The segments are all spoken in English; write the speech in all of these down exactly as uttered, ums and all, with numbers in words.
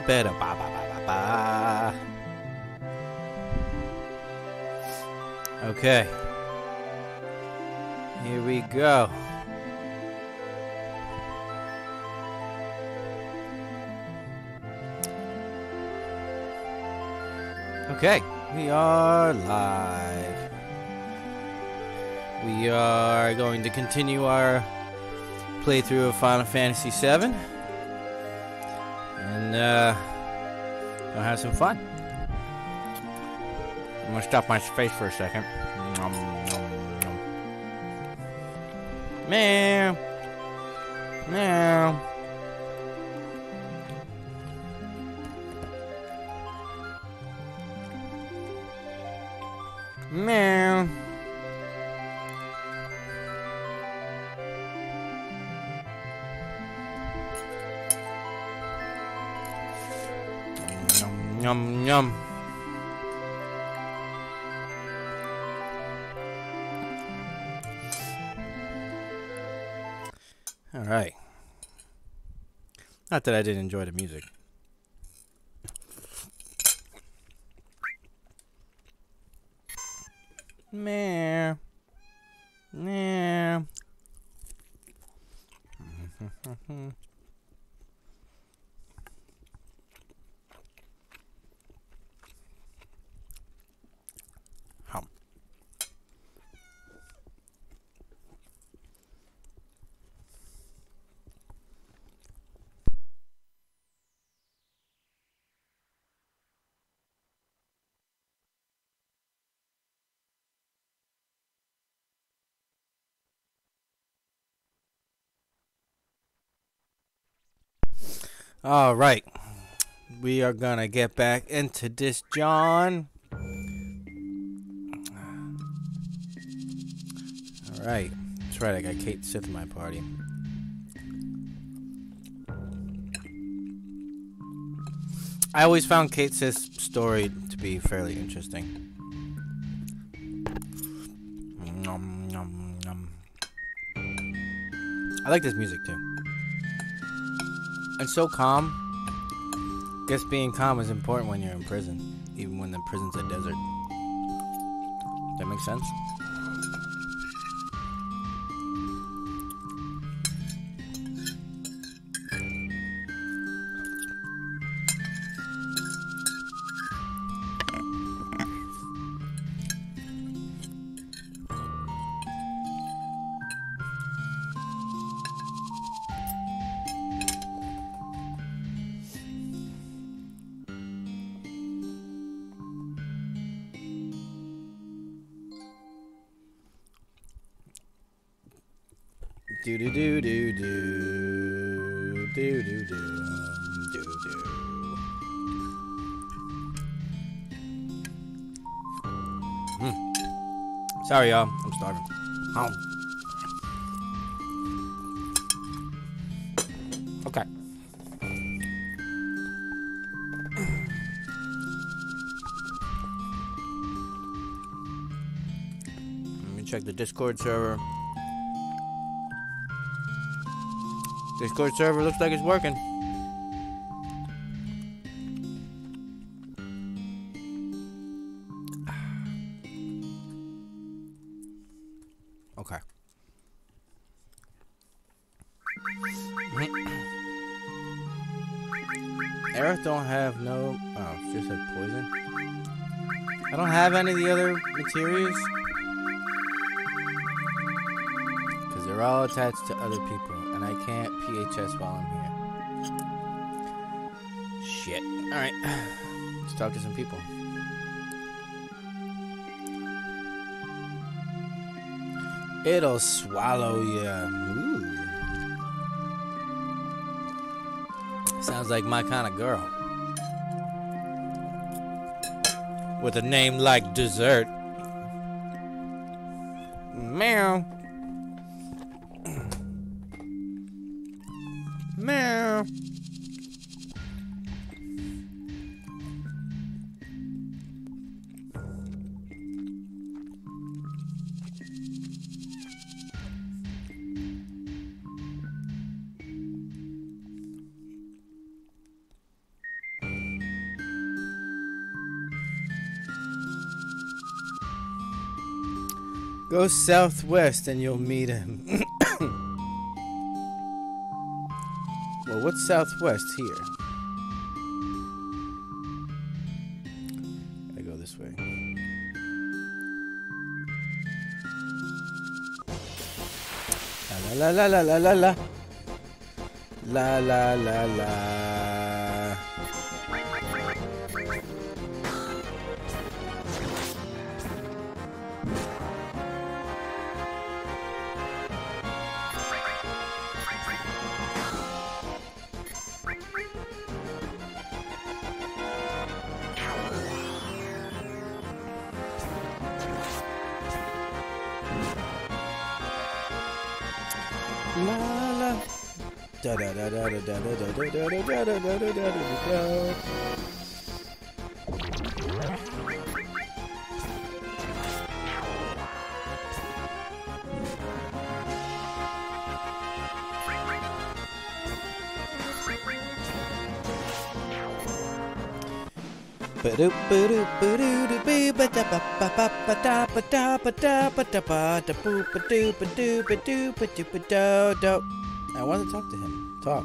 better. Ba ba ba ba ba. Okay. Here we go. Okay, we are live. We are going to continue our playthrough of Final Fantasy seven. And, uh, gonna have some fun. I'm gonna stop my face for a second. Nom, nom, nom. Meow. Meow. Meow. Yum, yum, yum. All right. Not that I didn't enjoy the music. Meow. Meow. Hum. All right, we are gonna get back into this, John. All right, that's right. I got Kate Sith in my party. I always found Kate Sith's story to be fairly interesting. Nom, nom, nom. I like this music too. It's so calm. Guess being calm is important when you're in prison, even when the prison's a desert. Does that make sense? Do do do do do do do do do do. Hmm. Sorry, y'all. I'm starving. Oh. Okay. Let me check the Discord server. Discord server looks like it's working. Okay. Aerith don't have no... Oh, it's just like poison. I don't have any of the other materials. Because they're all attached to other people. And I can't P H S while I'm here. Shit. Alright. Let's talk to some people. It'll swallow ya. Ooh. Sounds like my kind of girl. With a name like Dessert. Meow. Meow. Go southwest and you'll meet him. Well, what's southwest here? I go this way. La la la la la la. La la la la. La la. Da da da da da da da da da da da da da da da da. Ba-doop ba-doop ba-doo ba ba ba ba ba ba da ba da ba da ba da ba da boo ba-doo ba-doo ba-doo ba-doo ba-doo do. I want to talk to him. Talk.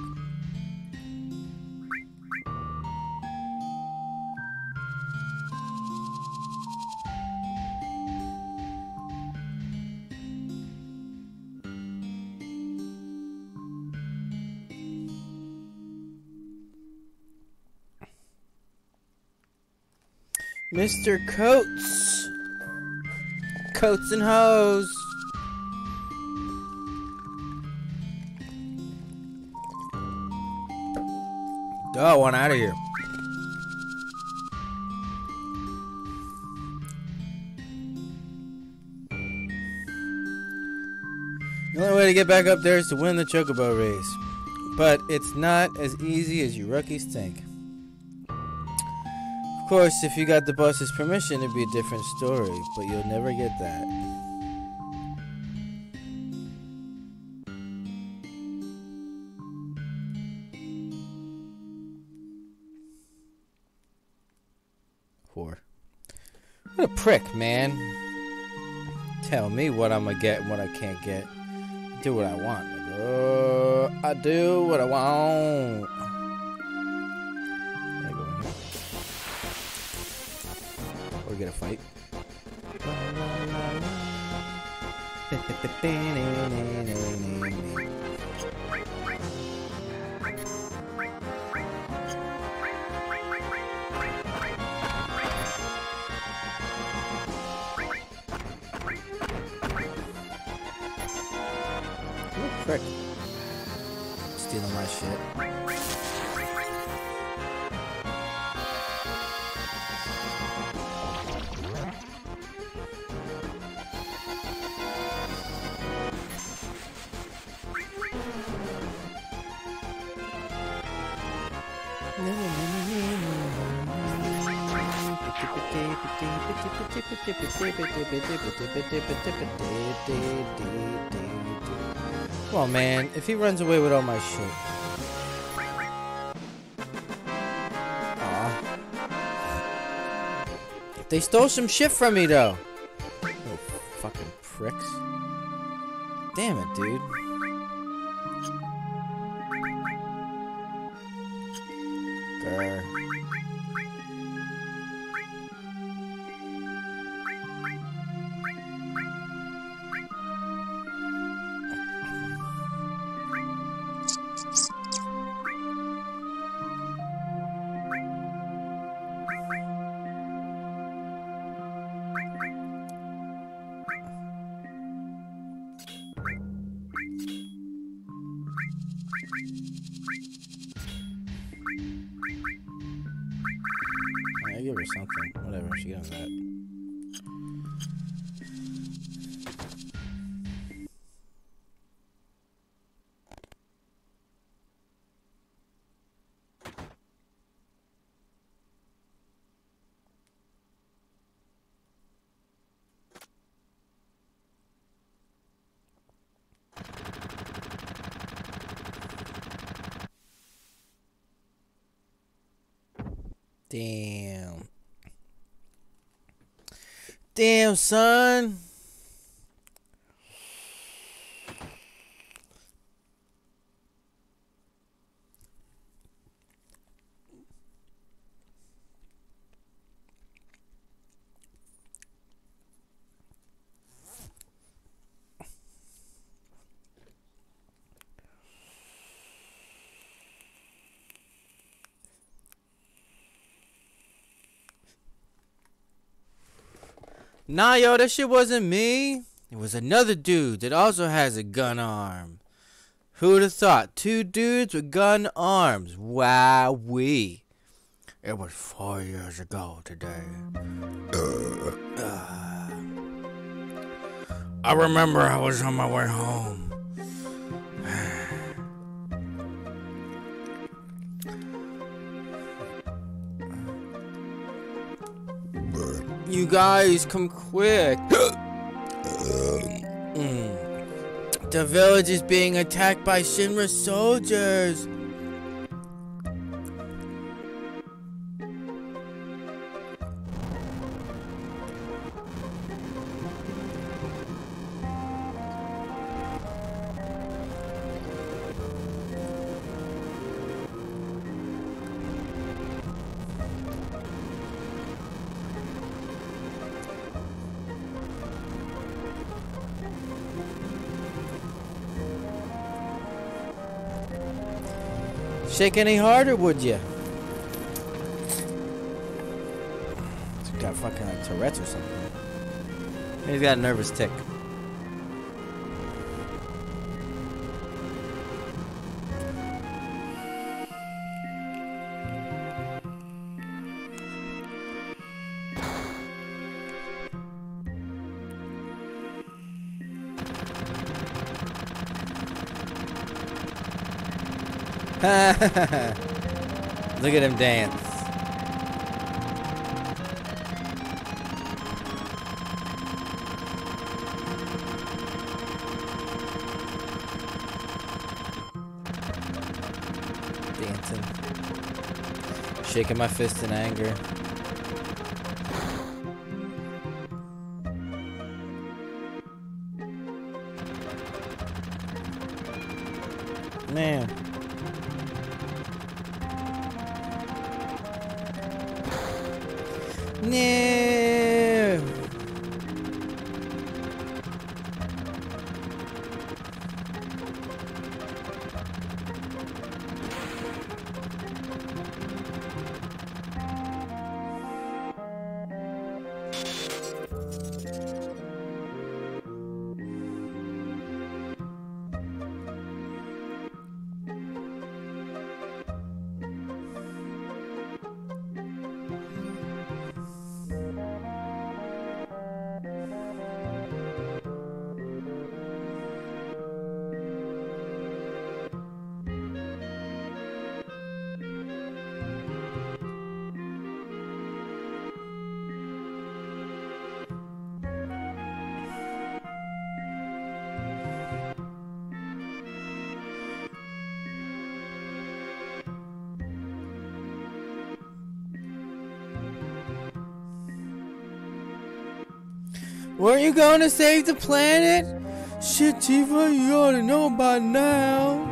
Mister Coates. Coats and hose. Go, I want out of here. The only way to get back up there is to win the Chocobo race. But it's not as easy as you rookies think. Of course, if you got the boss's permission, it'd be a different story, but you'll never get that. Whore. What a prick, man. Tell me what I'm gonna get and what I can't get. Do what I want. Like, oh, I do what I want. Or get a fight. Oh, frick. Stealing my shit. Come on, man. If he runs away with all my shit. Aw. They stole some shit from me, though. Oh, fucking pricks. Damn it, dude. Grr. I give her something. Whatever, she got that. Damn. Damn, son. Nah, yo, that shit wasn't me. It was another dude that also has a gun arm. Who'd have thought? Two dudes with gun arms. Wowee. It was four years ago today. Uh, I remember I was on my way home. You guys, come quick. mm. The village is being attacked by Shinra soldiers. Shake any harder, would you? He's got fucking like Tourette's or something. He's got a nervous tick. Look at him dance. Dancing. Shaking my fist in anger. Man. No. Weren't you going to save the planet? Shit, Tifa, you ought to know by now.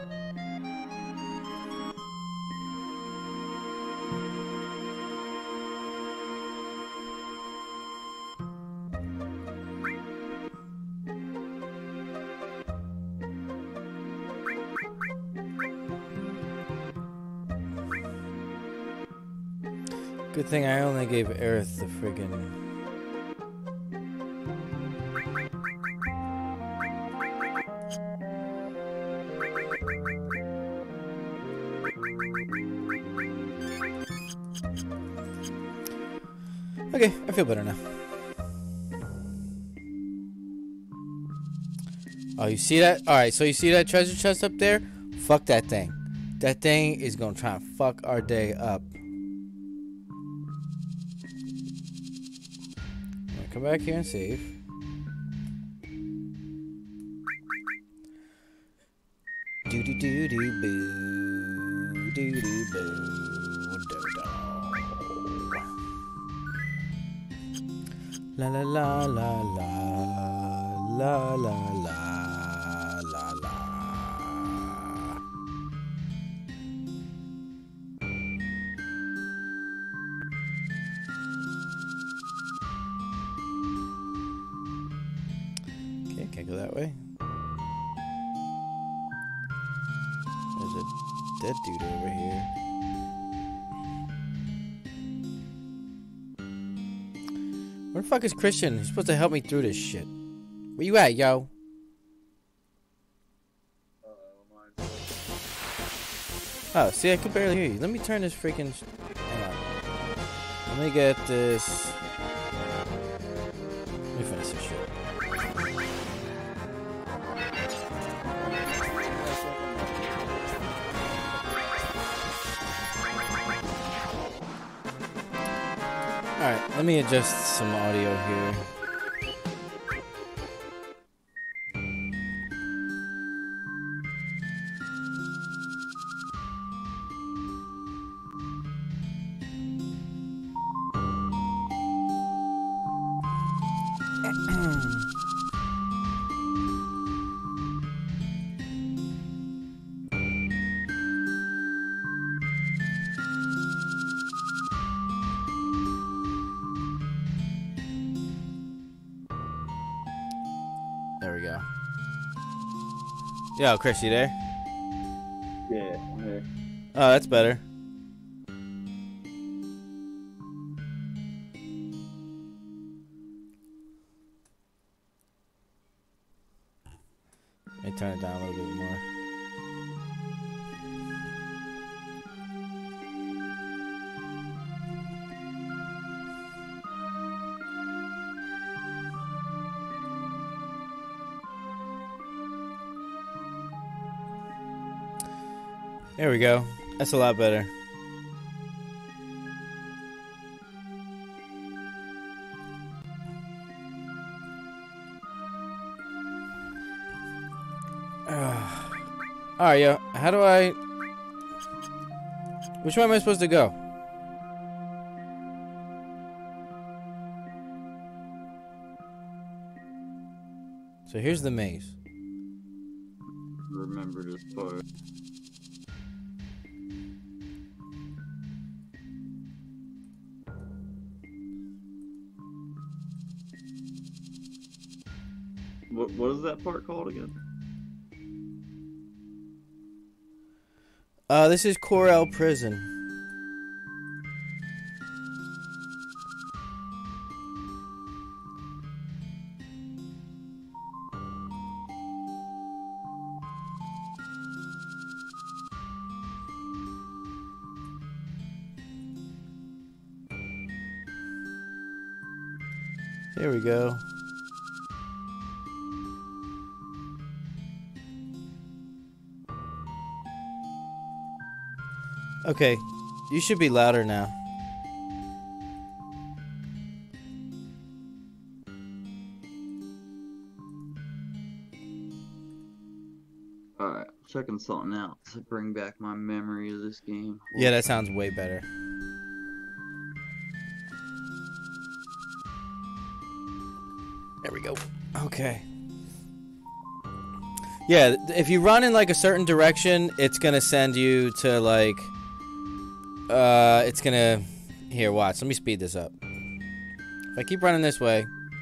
Good thing I only gave Aerith the friggin' Okay, I feel better now. Oh, you see that? Alright, so you see that treasure chest up there? Fuck that thing. That thing is gonna try and fuck our day up. Come back here and save. Do do do do boo. Do do boo. Do do. La la la la la la la la la la. Okay, can't go that way. There's a dead dude over here. Where the fuck is Christian? He's supposed to help me through this shit. Where you at, yo? Oh, see, I can barely hear you. Let me turn this freaking... Hang on. Let me get this... Let me finish this shit. Alright, let me adjust some audio here. There we go. Yo, Chris, you there? Yeah, I'm here. Oh, that's better. Let me turn it down a little bit more. There we go. That's a lot better. Uh, Alright, yo. How do I... Which way am I supposed to go? So here's the maze. Remember this part. What, what is that part called again? Uh, this is Corel Prison. Here we go. Okay, you should be louder now. Alright, checking something out to bring back my memory of this game. Yeah, that sounds way better. There we go. Okay. Yeah, if you run in like a certain direction, it's gonna send you to like... Uh, it's gonna... Here, watch. Let me speed this up. If I keep running this way...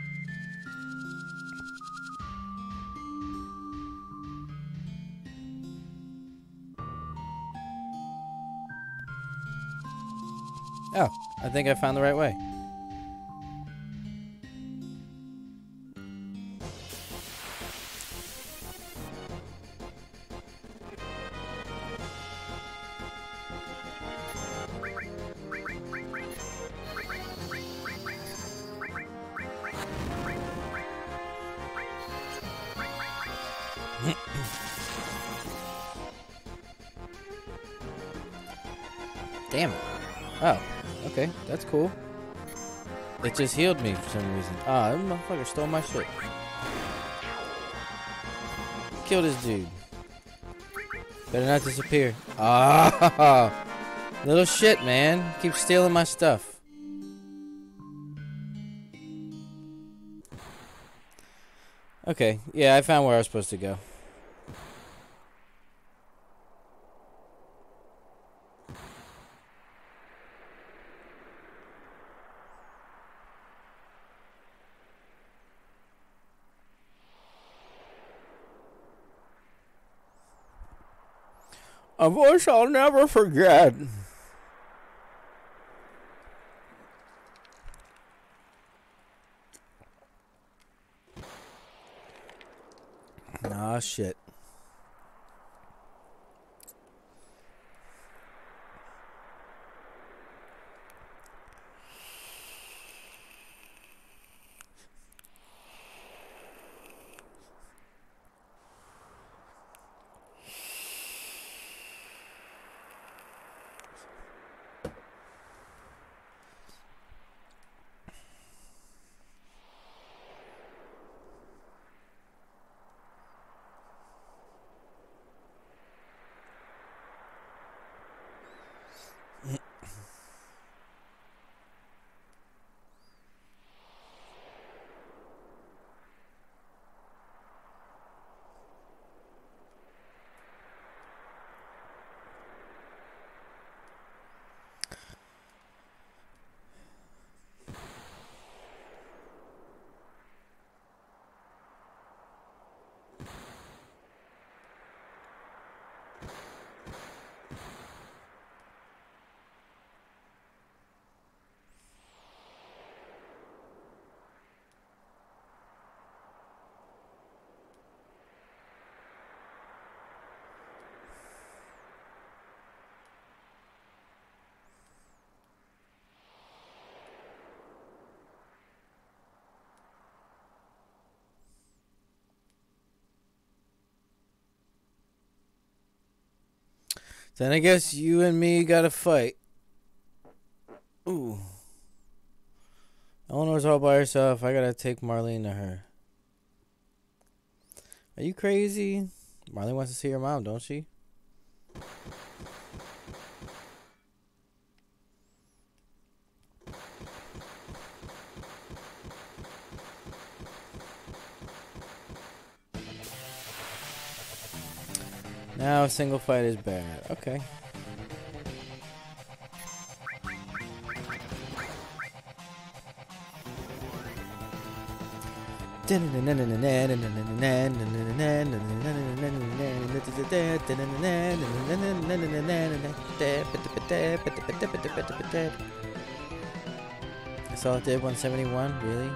Oh, I think I found the right way. Damn it. Oh, okay, that's cool. It just healed me for some reason. Ah, oh, that motherfucker stole my shit. Kill this dude. Better not disappear. Ah, little shit, man. Keep stealing my stuff. Okay, yeah, I found where I was supposed to go. A voice I'll never forget. Ah, shit. Then I guess you and me gotta fight. Ooh. Eleanor's all by herself. I gotta take Marlene to her. Are you crazy? Marlene wants to see her mom, don't she? Now a single fight is bad. Okay. I saw it did one seventy-one, really?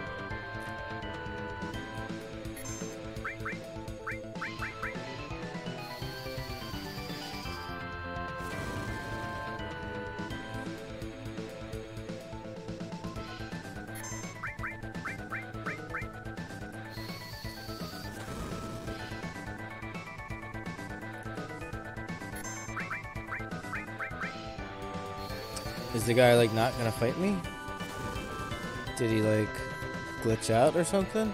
Is the guy like not gonna fight me? Did he like glitch out or something?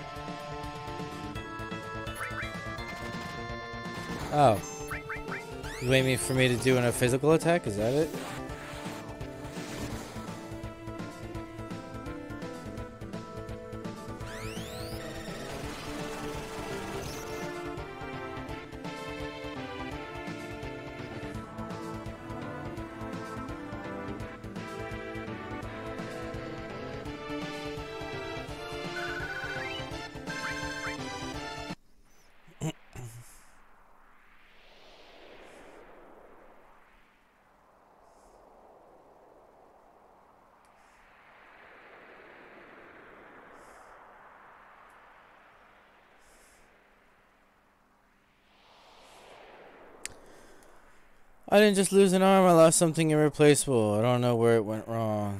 Oh. You waiting for me to do a physical attack? Is that it? I didn't just lose an arm, I lost something irreplaceable. I don't know where it went wrong.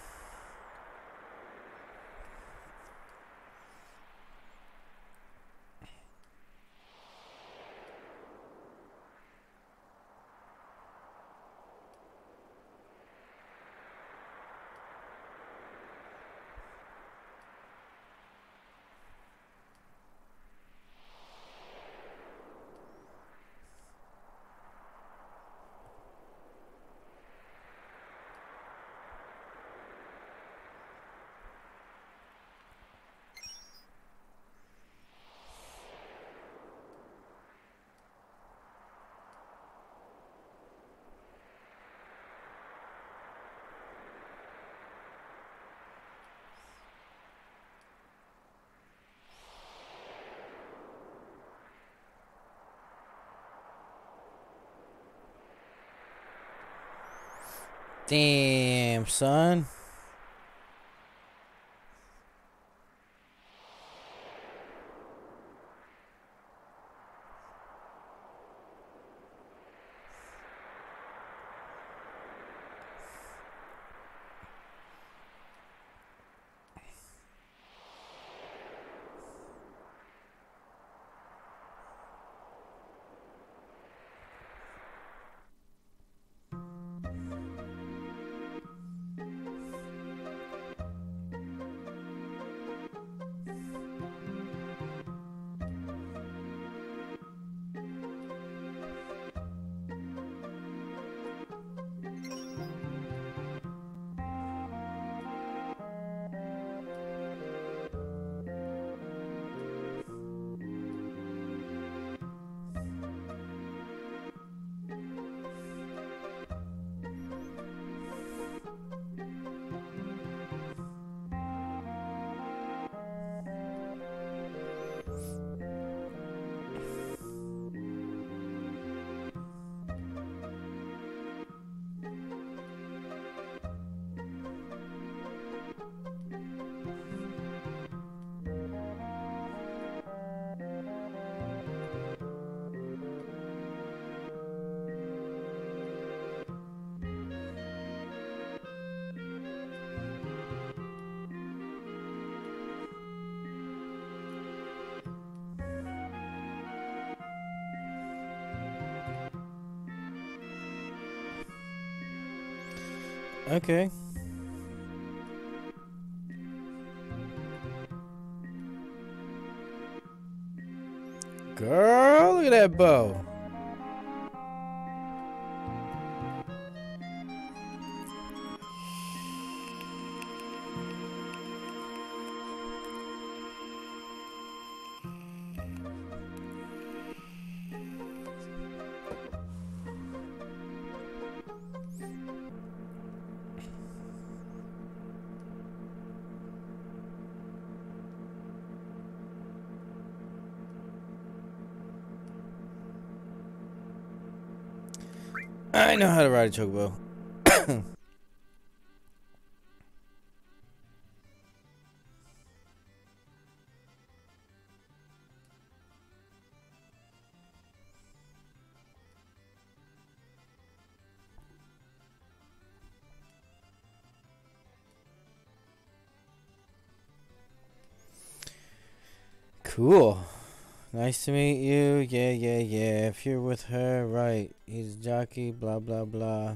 Damn, son. Okay. Girl, look at that bow. I know how to ride a chocobo. Cool. Nice to meet you. Yeah, yeah, yeah. If you're with her, right. He's a jockey, blah, blah, blah.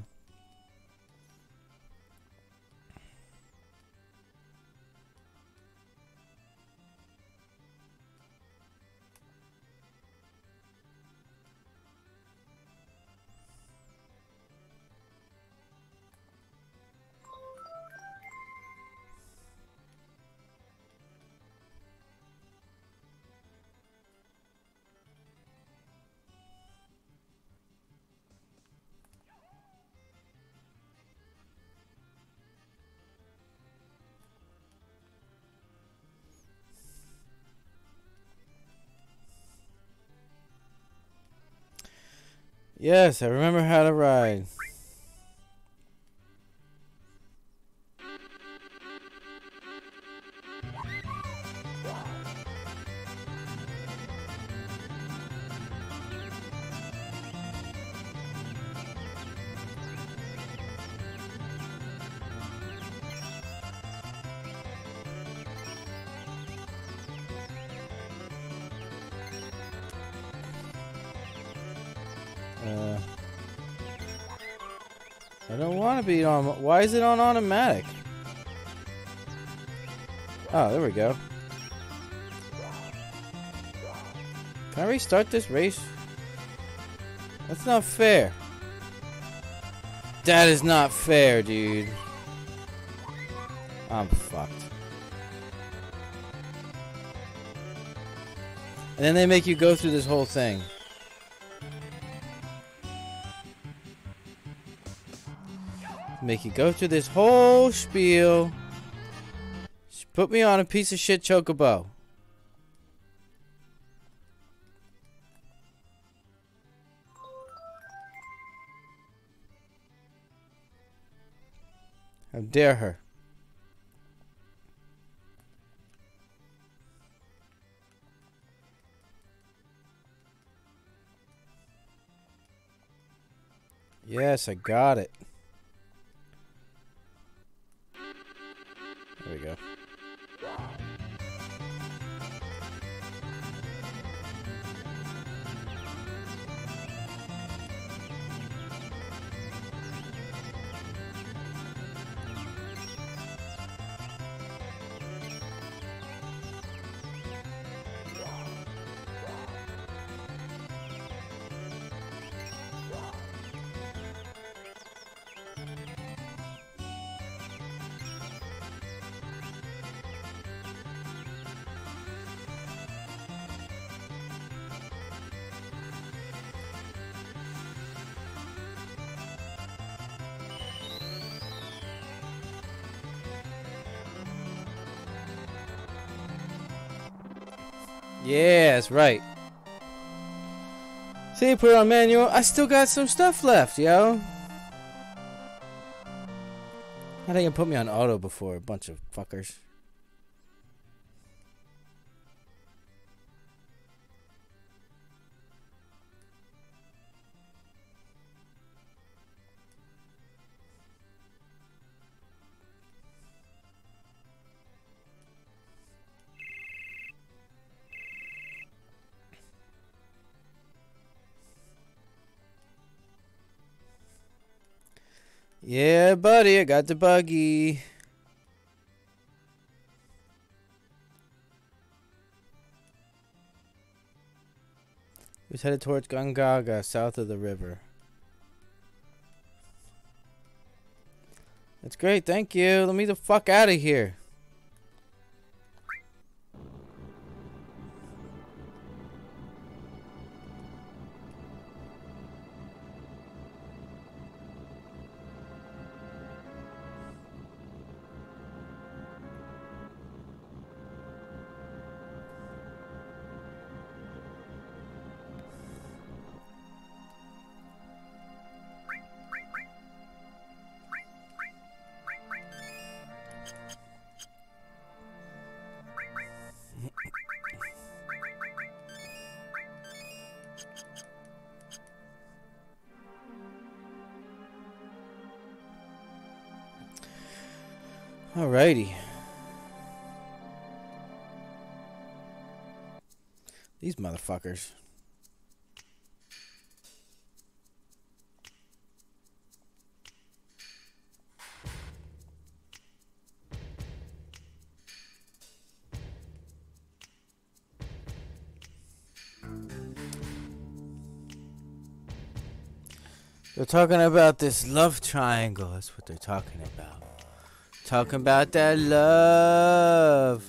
Yes, I remember how to ride. Uh, I don't want to be on. Why is it on automatic? Oh, there we go. Can I restart this race? That's not fair. That is not fair, dude. I'm fucked. And then they make you go through this whole thing. Make you go through this whole spiel. Just put me on a piece of shit chocobo. How dare her? Yes, I got it. There we go. Yeah, that's right. See, put it on manual. I still got some stuff left, yo. I think you put me on auto before, a bunch of fuckers. Yeah, buddy, I got the buggy. He's headed towards Gongaga, south of the river. That's great, thank you. Let me the fuck out of here. Alrighty. These motherfuckers. They're talking about this love triangle. That's what they're talking about. Talking about that love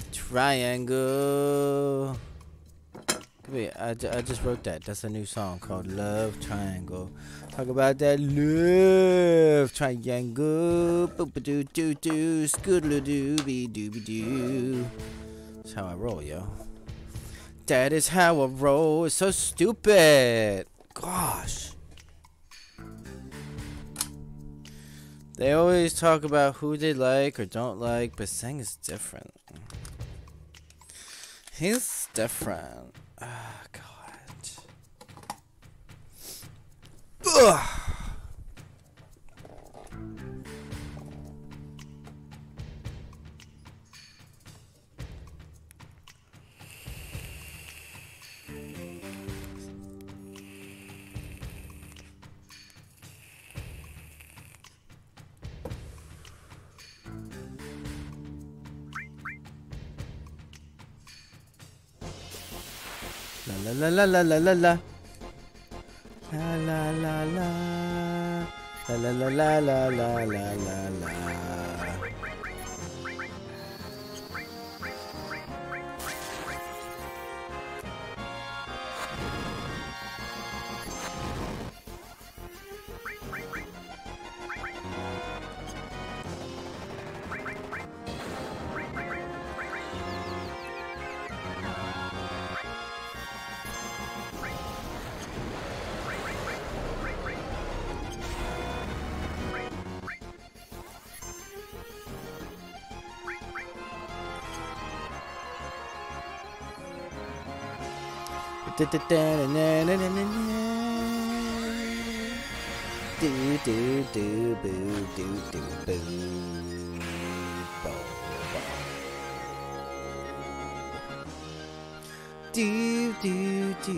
triangle. Wait, I, I just wrote that. That's a new song called Love Triangle. Talk about that love triangle. Boop-a-doo doo doo. Scoodle-doo-bee dooby doo. That's how I roll, yo. That is how I roll. It's so stupid. Gosh. They always talk about who they like or don't like, but Sang is different. He's different. Ah, God. Ugh. La la la la la la la la la la la la la la la la la la la. Do do do boo do do boo. Do do do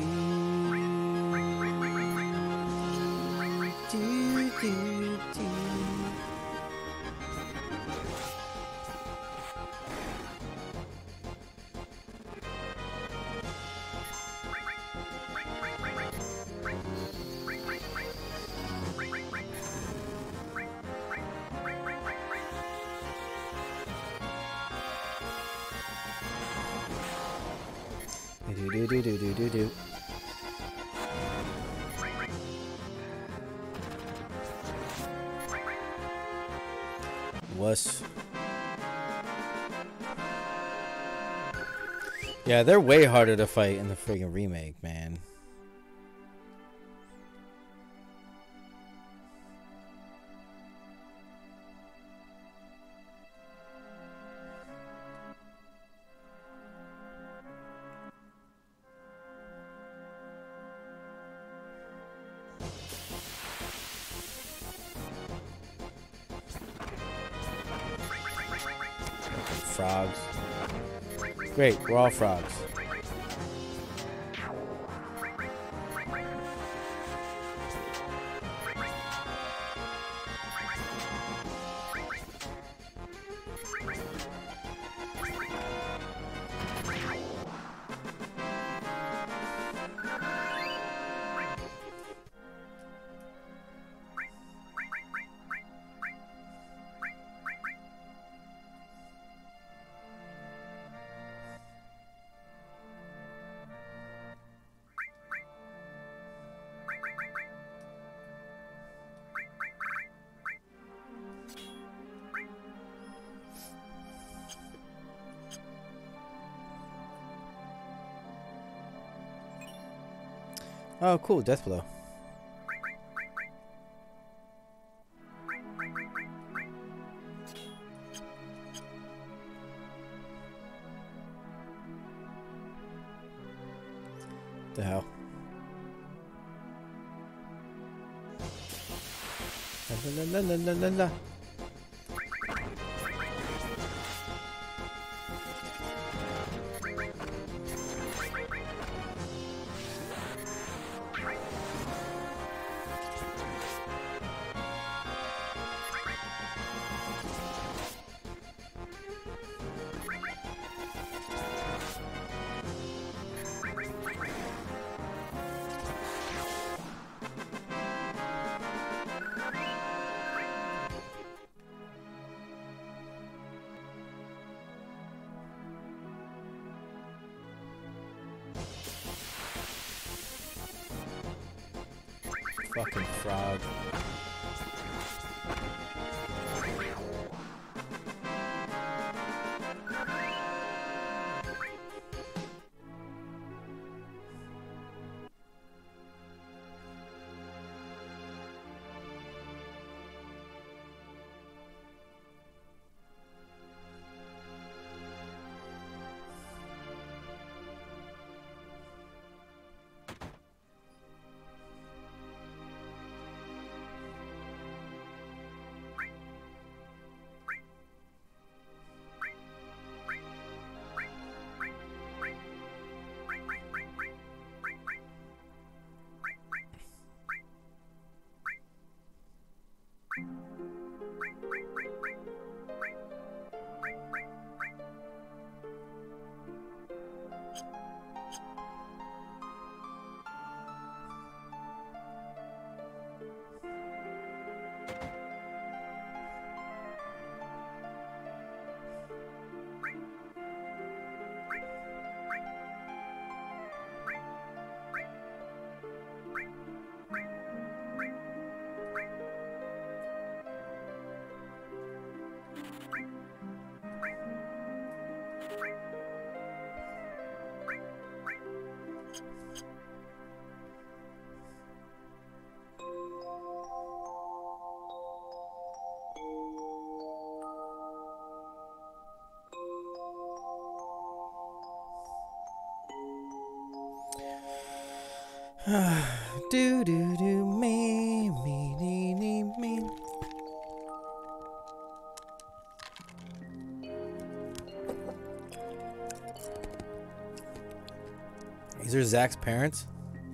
do do do. Do do do do do do. Wuss. Yeah, they're way harder to fight in the friggin' remake, man. Frogs. Great, we're all frogs. Oh, cool. Death blow. The hell? La, la, la, la, la, la. Fucking frog. Do do do me me me me me. These are Zach's parents.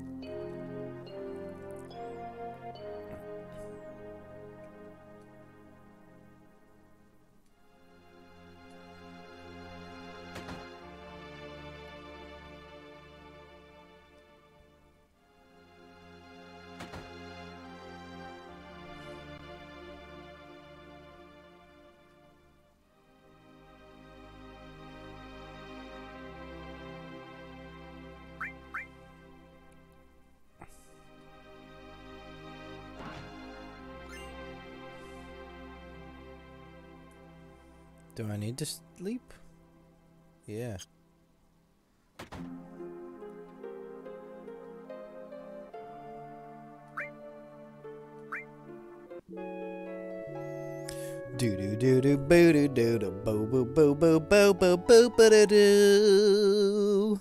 Do I need to sleep? Yeah. Do do do do boo do do do boo boo boo boo boo boo boo boo do do.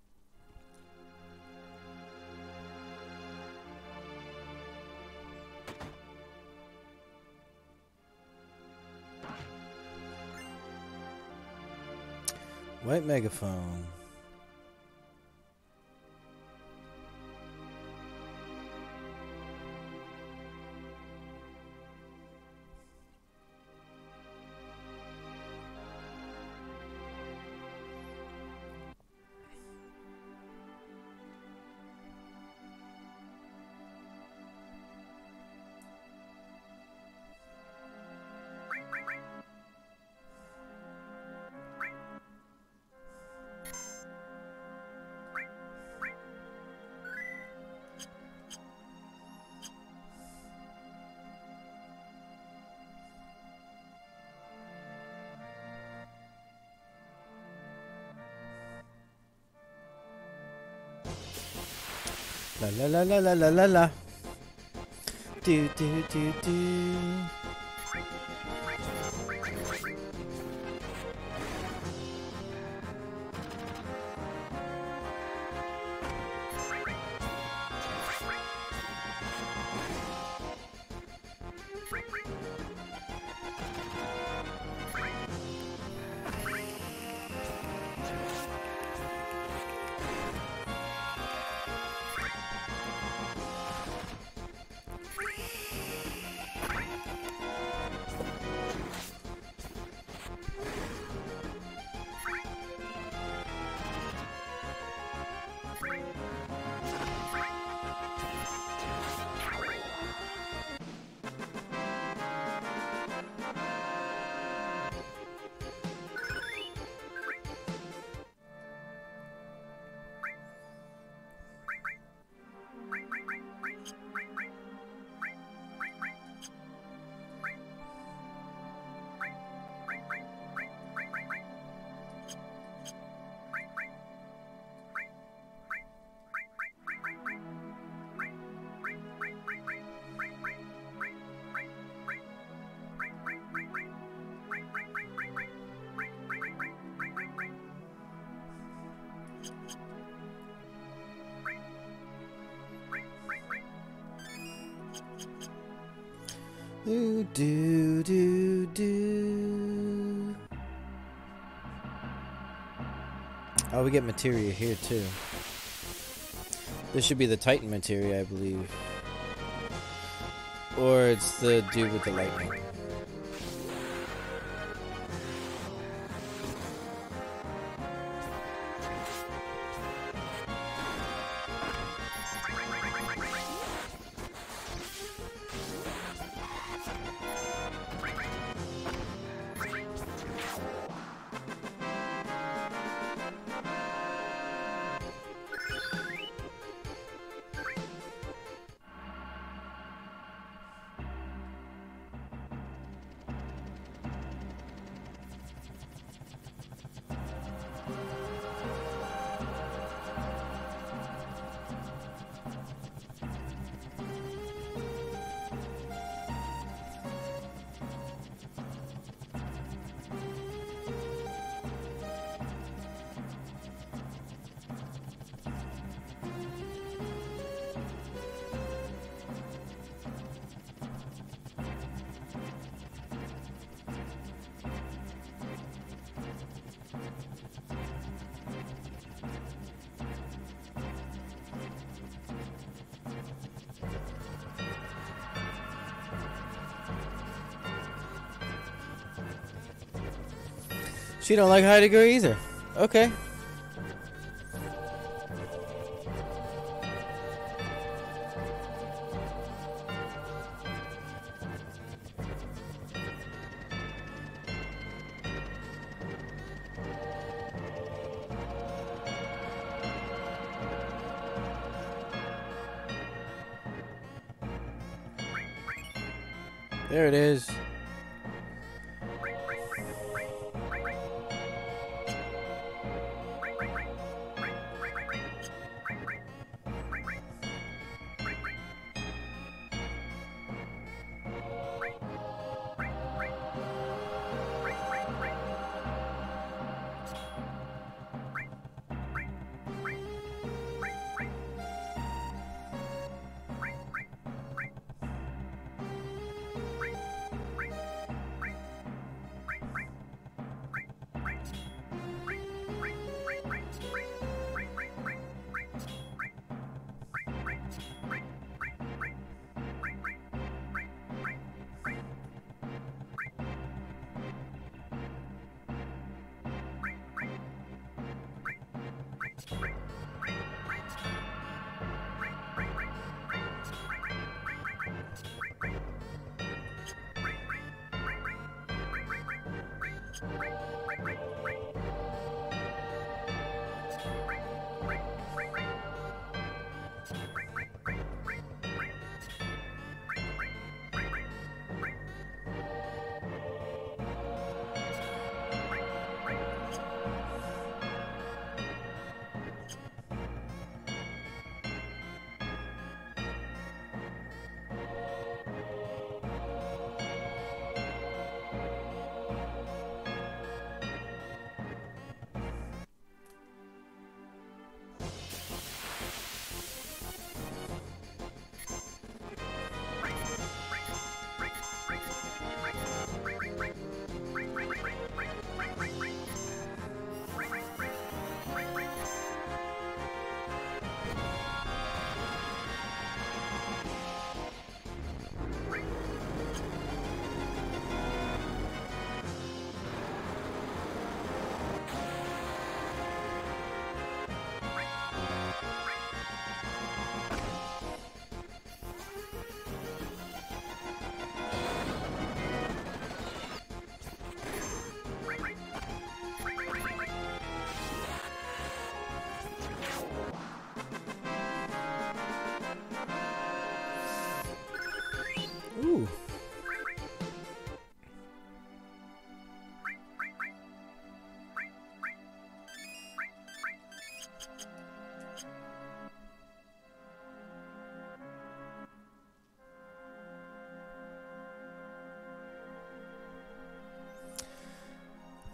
White megaphone. La la la la la la la la. Do do do do. Do do do do. Oh, we get materia here too. This should be the Titan materia, I believe. Or it's the dude with the lightning. She don't like Heidegger either. Okay. There it is.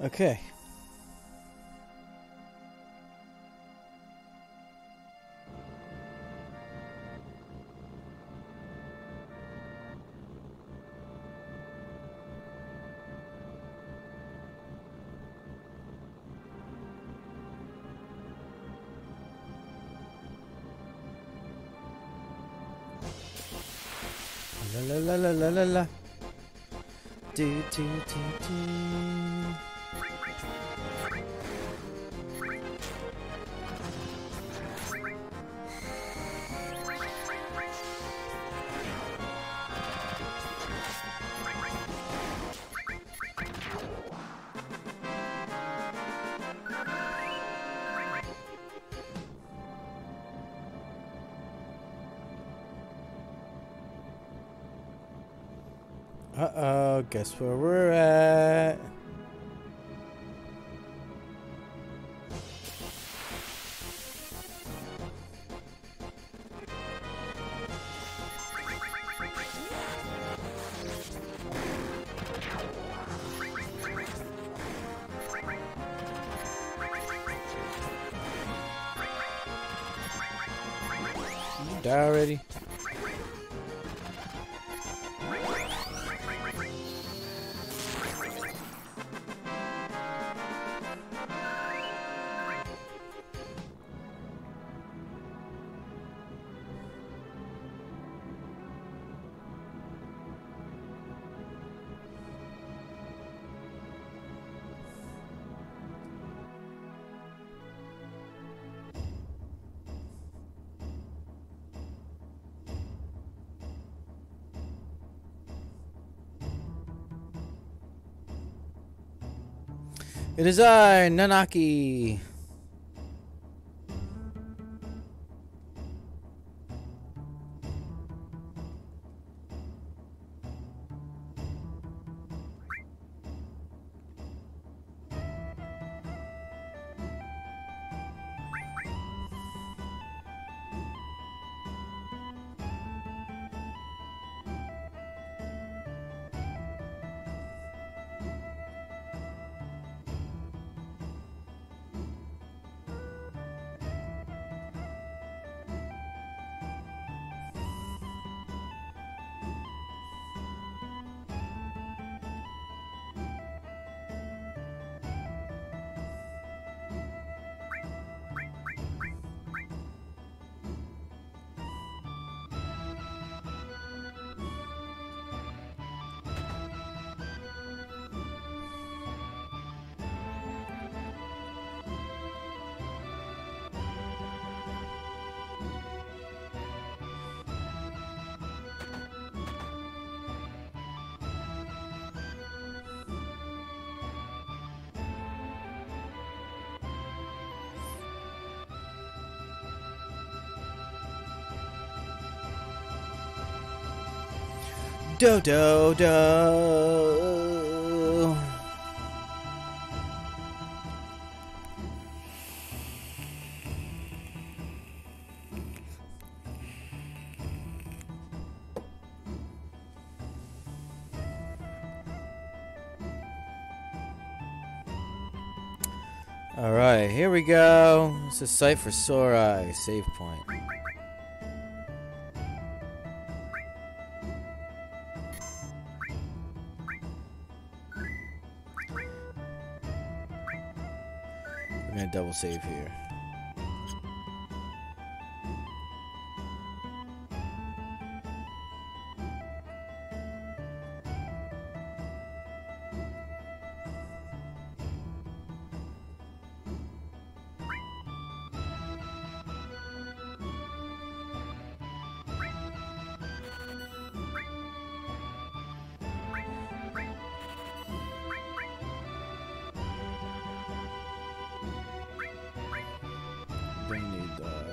Okay. La la la la la la. Do do do do. Uh-oh, guess where we're at? You die already? It is I, Nanaki. Do do do. All right, here we go. It's a site for Sorai, save point. I'm gonna double save here. They need that.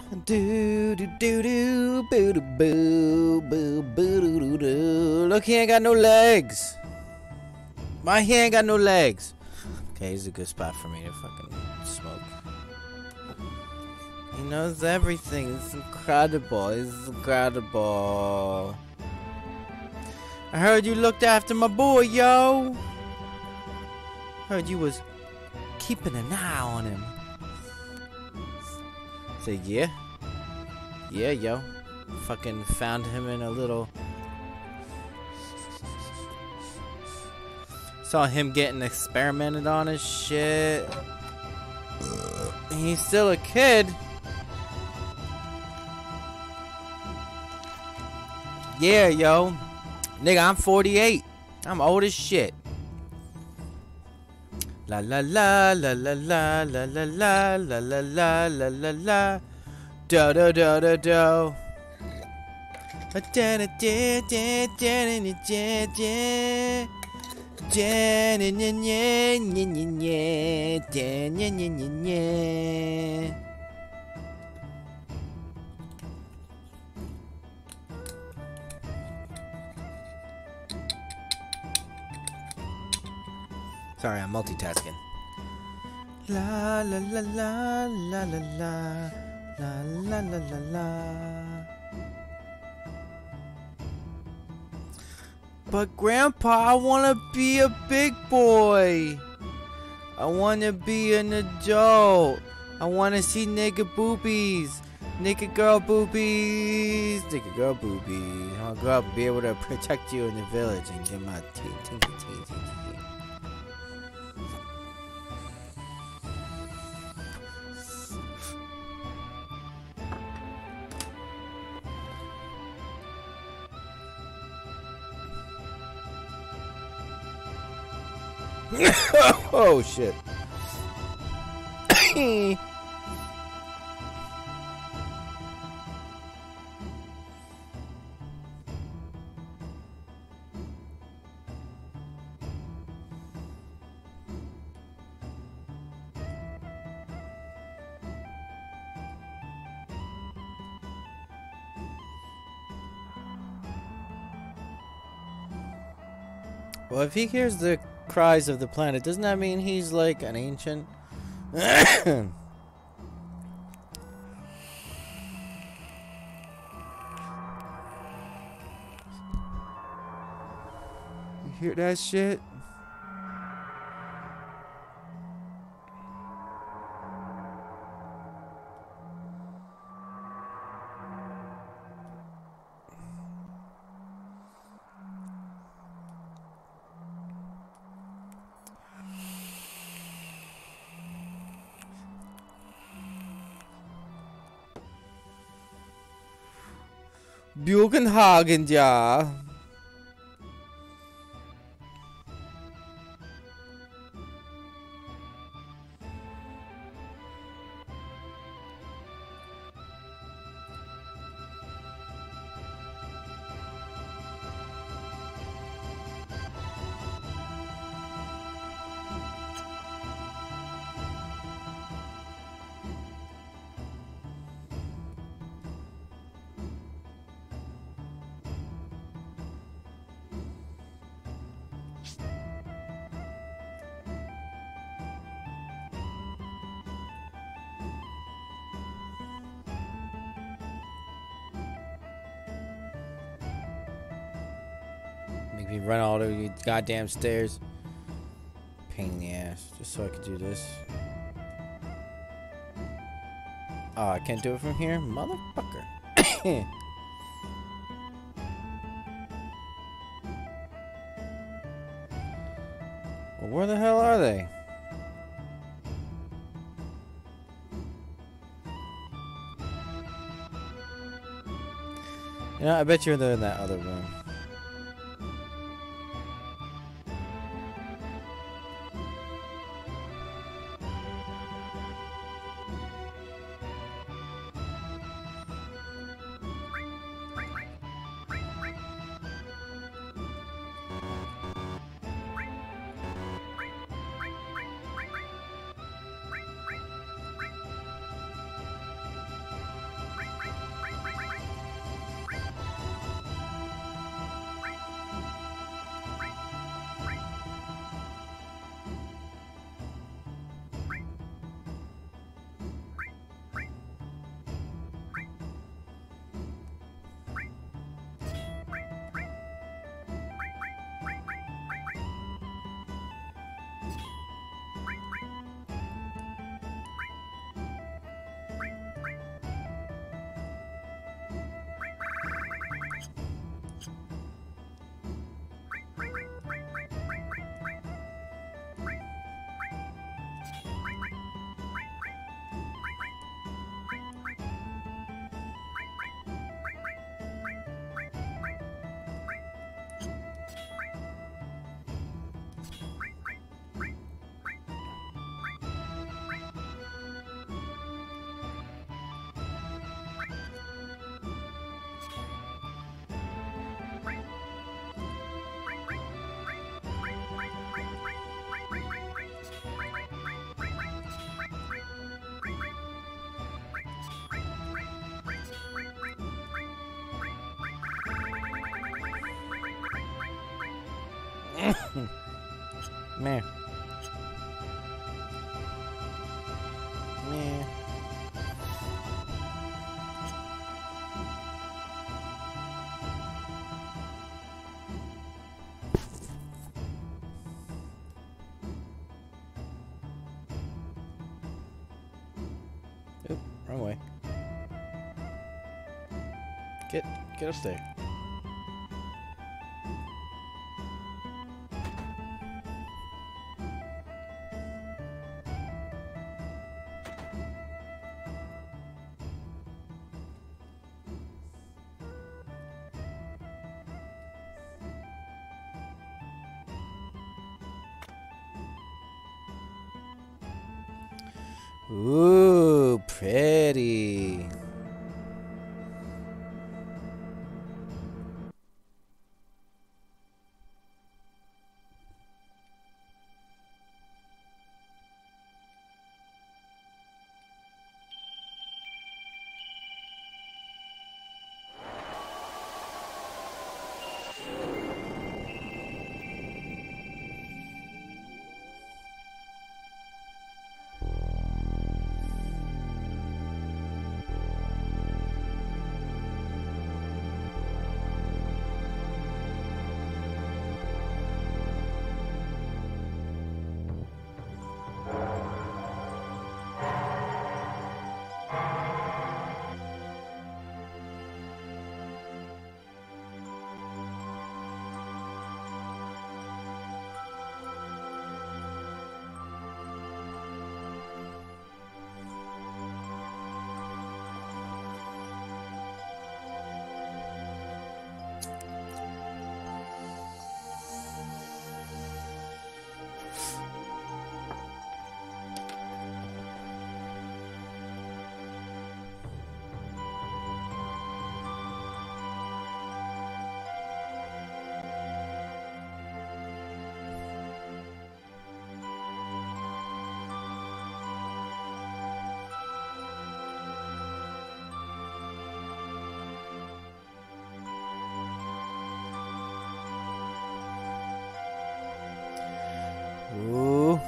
Do do do do boo do boo boo boo doo doo doo. Look, he ain't got no legs. My he ain't got no legs. Okay, he's a good spot for me to fucking smoke. He knows everything. It's incredible. It's incredible. I heard you looked after my boy, yo. Heard you was keeping an eye on him. Say, yeah. Yeah, yo. Fucking found him in a little... Saw him getting experimented on his shit. He's still a kid. Yeah, yo. Nigga, I'm forty-eight. I'm old as shit. La la la la la la la la la la la la la la la. Do do do do do. Da da da da da da da da. Ja nya nya nya nya nya nya ja nya nya nya nya. Sorry, I'm multitasking. La la la la la la la la la la la la. But Grandpa, I wanna be a big boy. I wanna be an adult. I wanna see nigga boobies. Nigga girl boobies. Nigga girl boobies. I wanna grow up and be able to protect you in the village and get my teeth, teeth, teeth, teeth, teeth. Oh shit. Well, if he hears the cries of the planet, doesn't that mean he's like an ancient? You hear that shit? Bugenhagen, ja. Make me run all the goddamn stairs. Pain in the ass. Just so I could do this. Oh, I can't do it from here? Motherfucker. Well, where the hell are they? You know, I bet you're in that other room. Meh. Meh. Oop, wrong way. Get, get us there. Ooh, pretty. Ooh.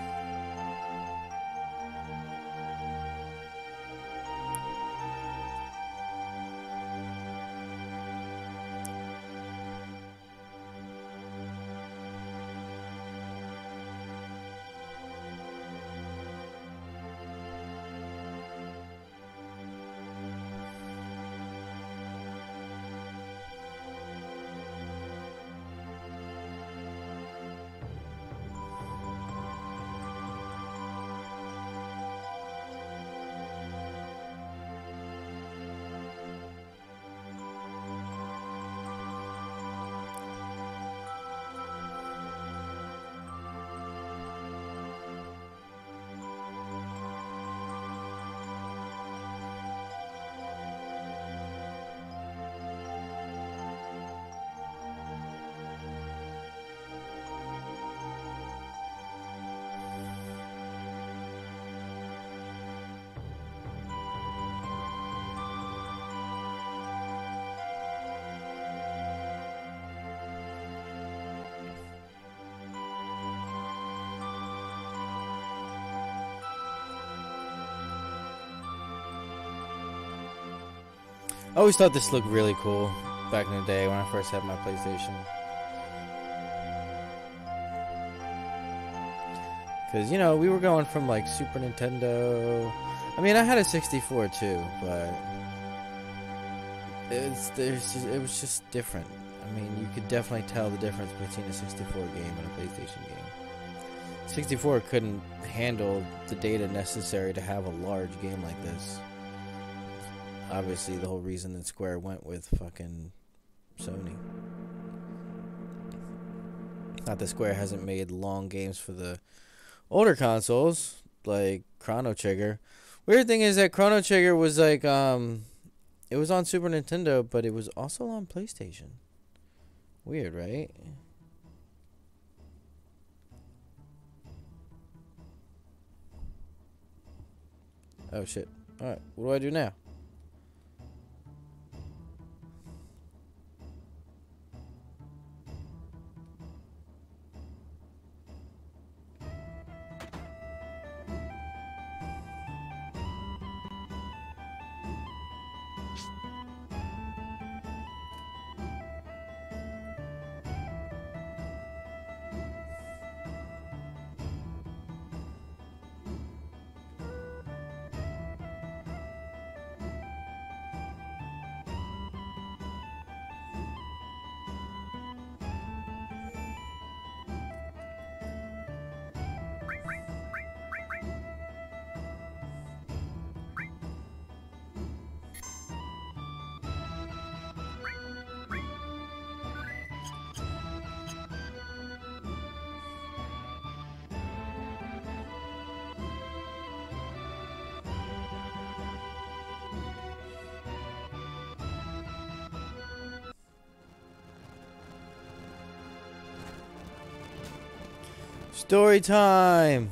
I always thought this looked really cool back in the day when I first had my PlayStation. Because, you know, we were going from like Super Nintendo. I mean, I had a sixty-four too, but it's there's just, it was just different. I mean, you could definitely tell the difference between a sixty-four game and a PlayStation game. sixty-four couldn't handle the data necessary to have a large game like this. Obviously, the whole reason that Square went with fucking Sony. Not that Square hasn't made long games for the older consoles, like Chrono Trigger. Weird thing is that Chrono Trigger was like, um, it was on Super Nintendo, but it was also on PlayStation. Weird, right? Oh, shit. Alright, what do I do now? Story time.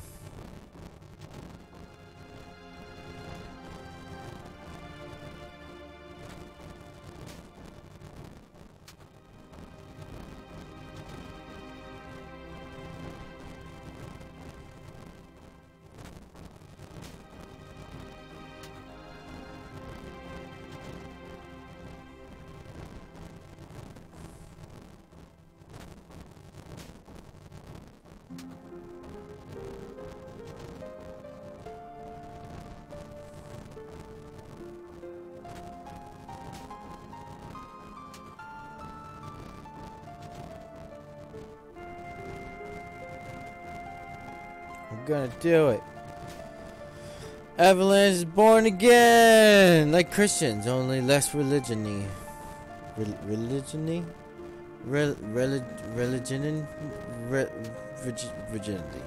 I'm gonna do it. Avalanche is born again, like Christians, only less religion-y. Re religion-y? Re relig religion Re virgi virginity.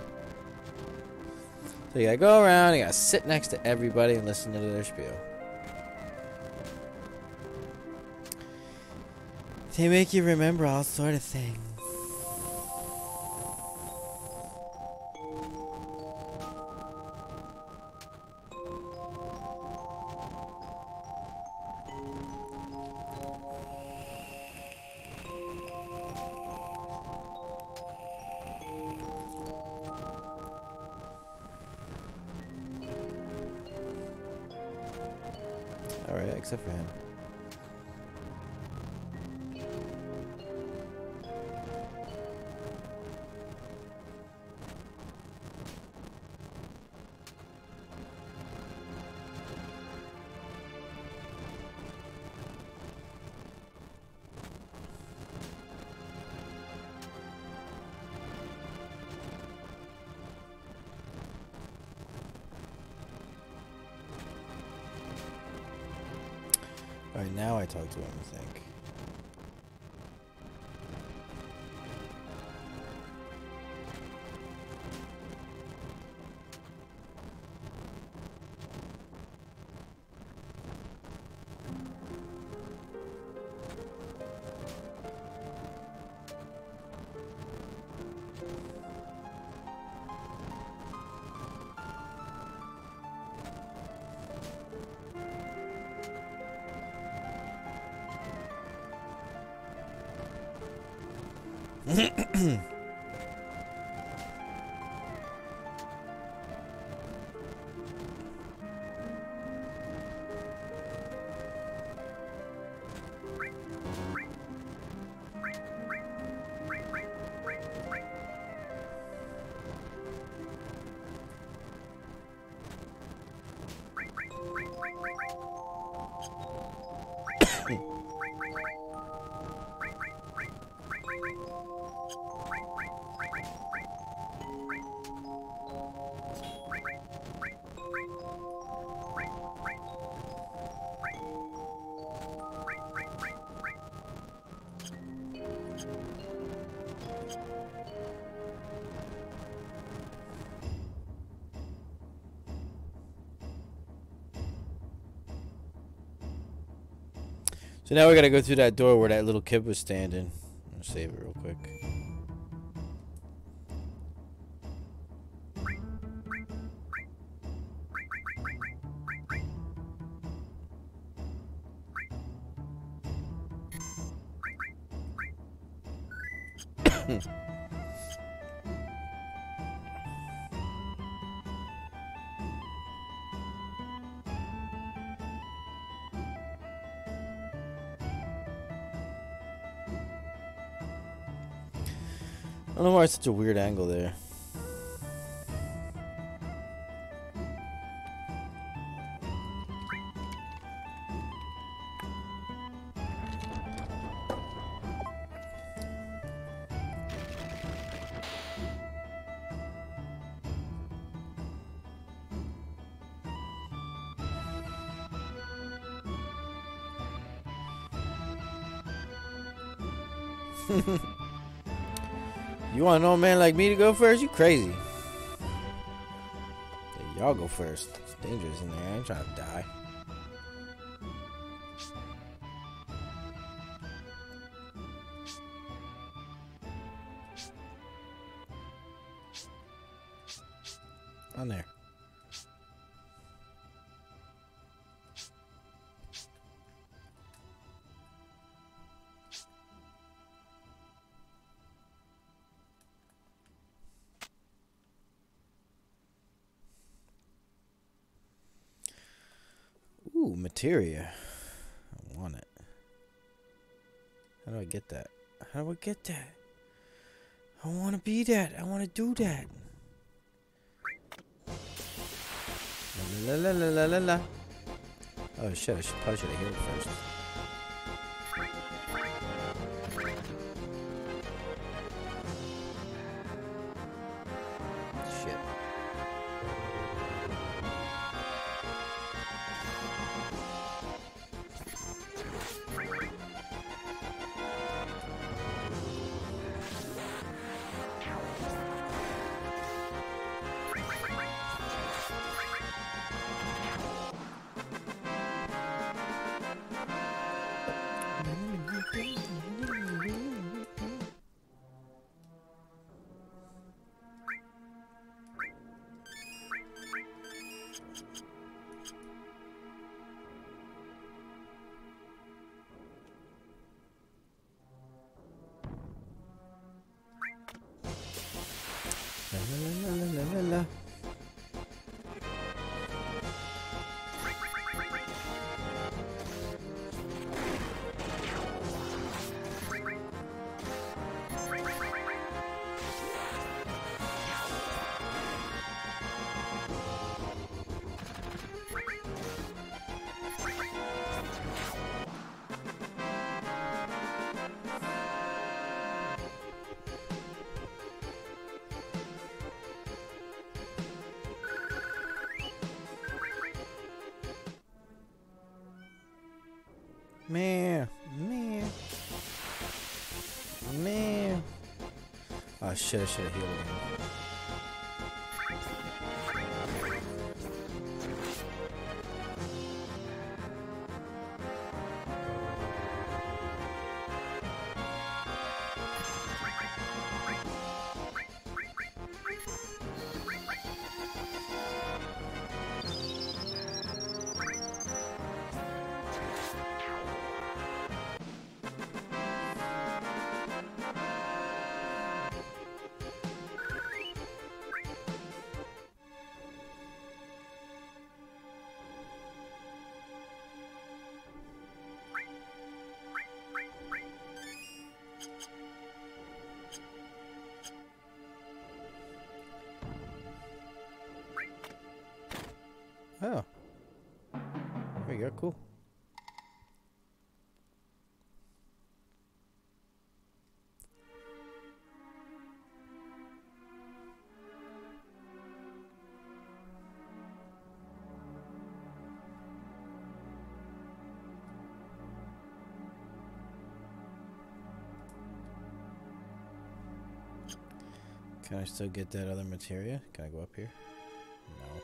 So you gotta go around, you gotta sit next to everybody and listen to their spiel. They make you remember all sort of things. Alright, except for him. Alright, now I talk to him, I think. So now we gotta go through that door where that little kid was standing. I'll save it real quick. I don't know why it's such a weird angle there. You want an old man like me to go first? You crazy. Yeah, y'all go first. It's dangerous in there. I ain't trying to die. On there. Ooh, materia. I want it. How do I get that? How do I get that? I want to be that. I want to do that. La la la la la la. Oh shit! I should probably should have healed first. Shit. La la la la la la. Man, man, man. Oh shit, I should have healed him. Oh. There you go, cool. Can I still get that other materia? Can I go up here? No.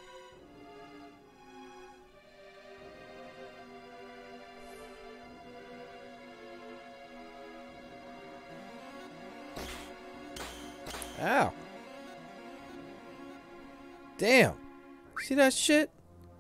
Ow. Damn. See that shit?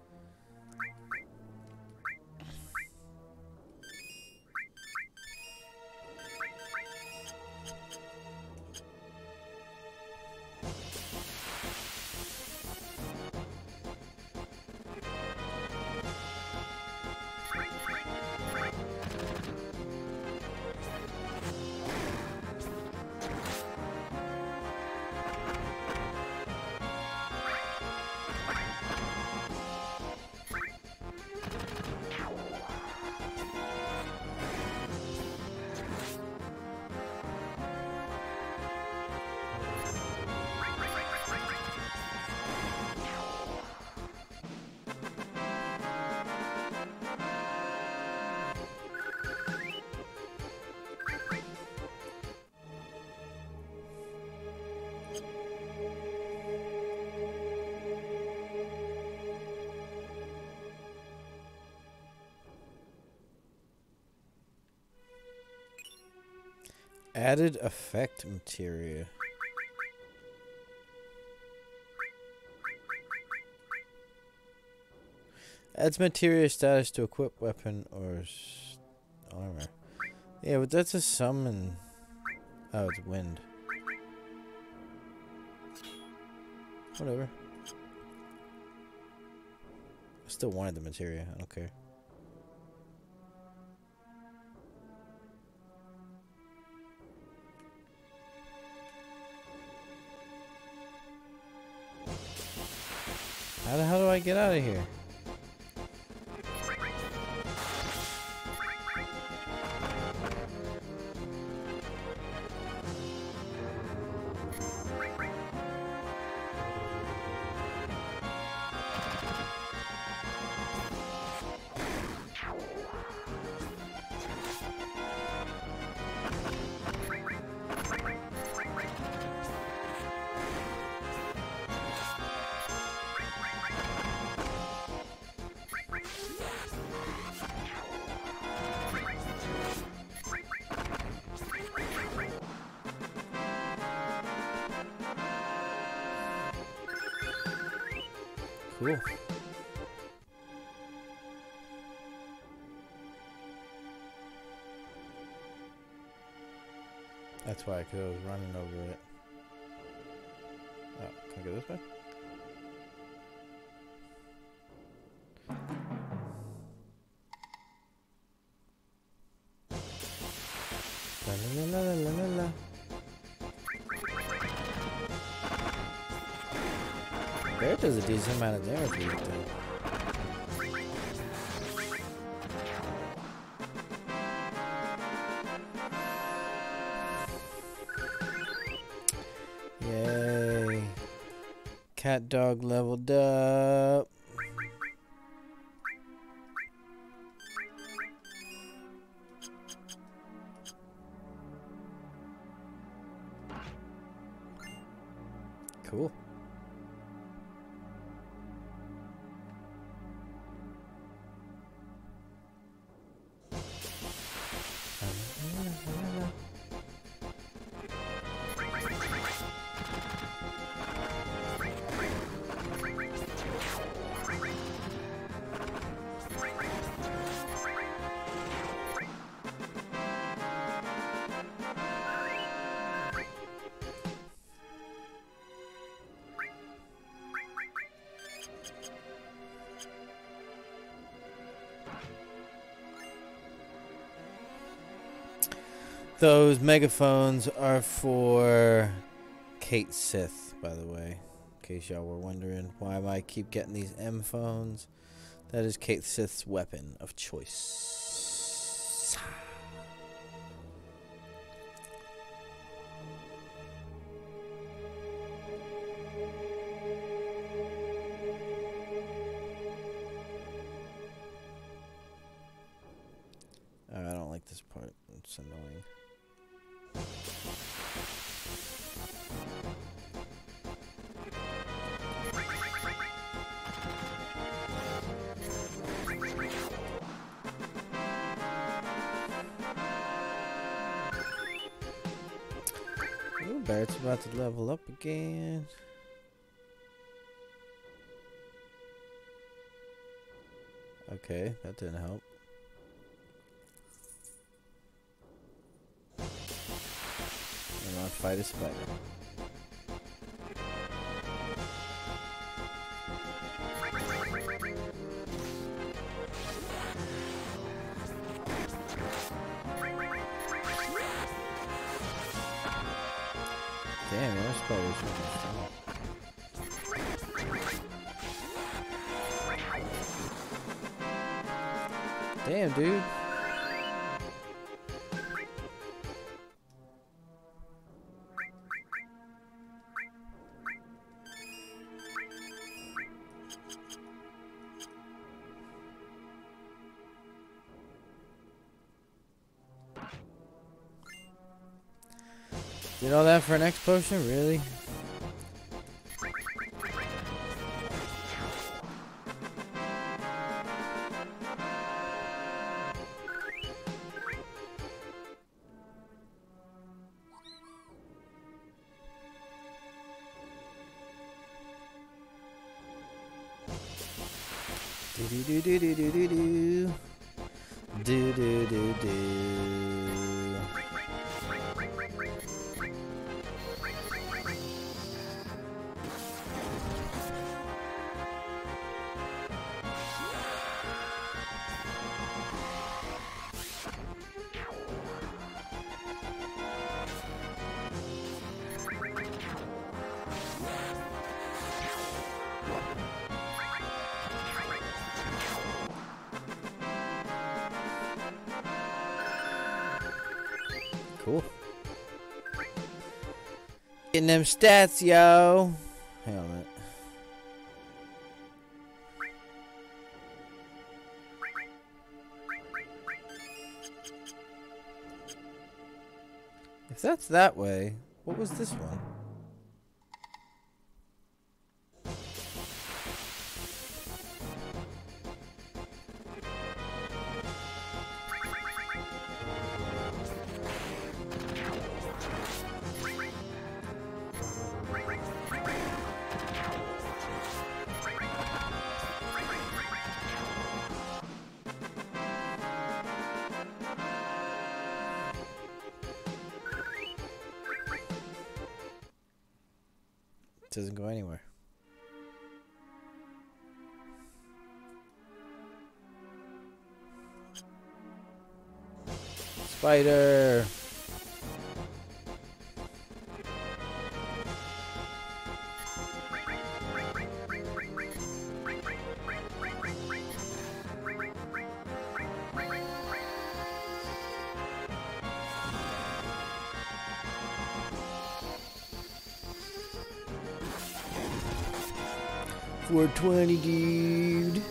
Added effect materia. Adds materia status to equip weapon or s armor. Yeah, but that's a summon. Oh, it's wind. Whatever. I still wanted the materia. I don't care. How the hell do I get out of here? Cool. That's why, because I was running over it. Oh, can I go this way? La la la la la la la. Bear does a decent amount of damage with it, though. Yay. Cat dog leveled up. Cool. Those megaphones are for Cait Sith, by the way. In case y'all were wondering why am I keep getting these M phones. That is Cait Sith's weapon of choice. Oh, I don't like this part. It's annoying. Ooh, Barrett's about to level up again. Okay, that didn't help. And I'll fight a spider. Damn, that spider is really strong. Damn, dude. Did all that for an X potion? Really? Did do do do do do do do. Do do do do. Cool. Getting them stats, yo. Hang on a minute. If that's that way, what was this one? It doesn't go anywhere. Spider. four twenty, dude.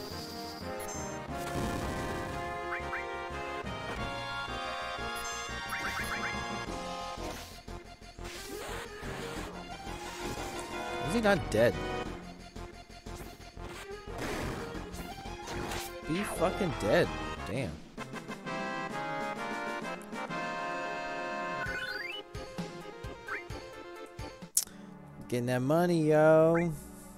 Is he not dead? Be fucking dead. Damn. Getting that money, yo.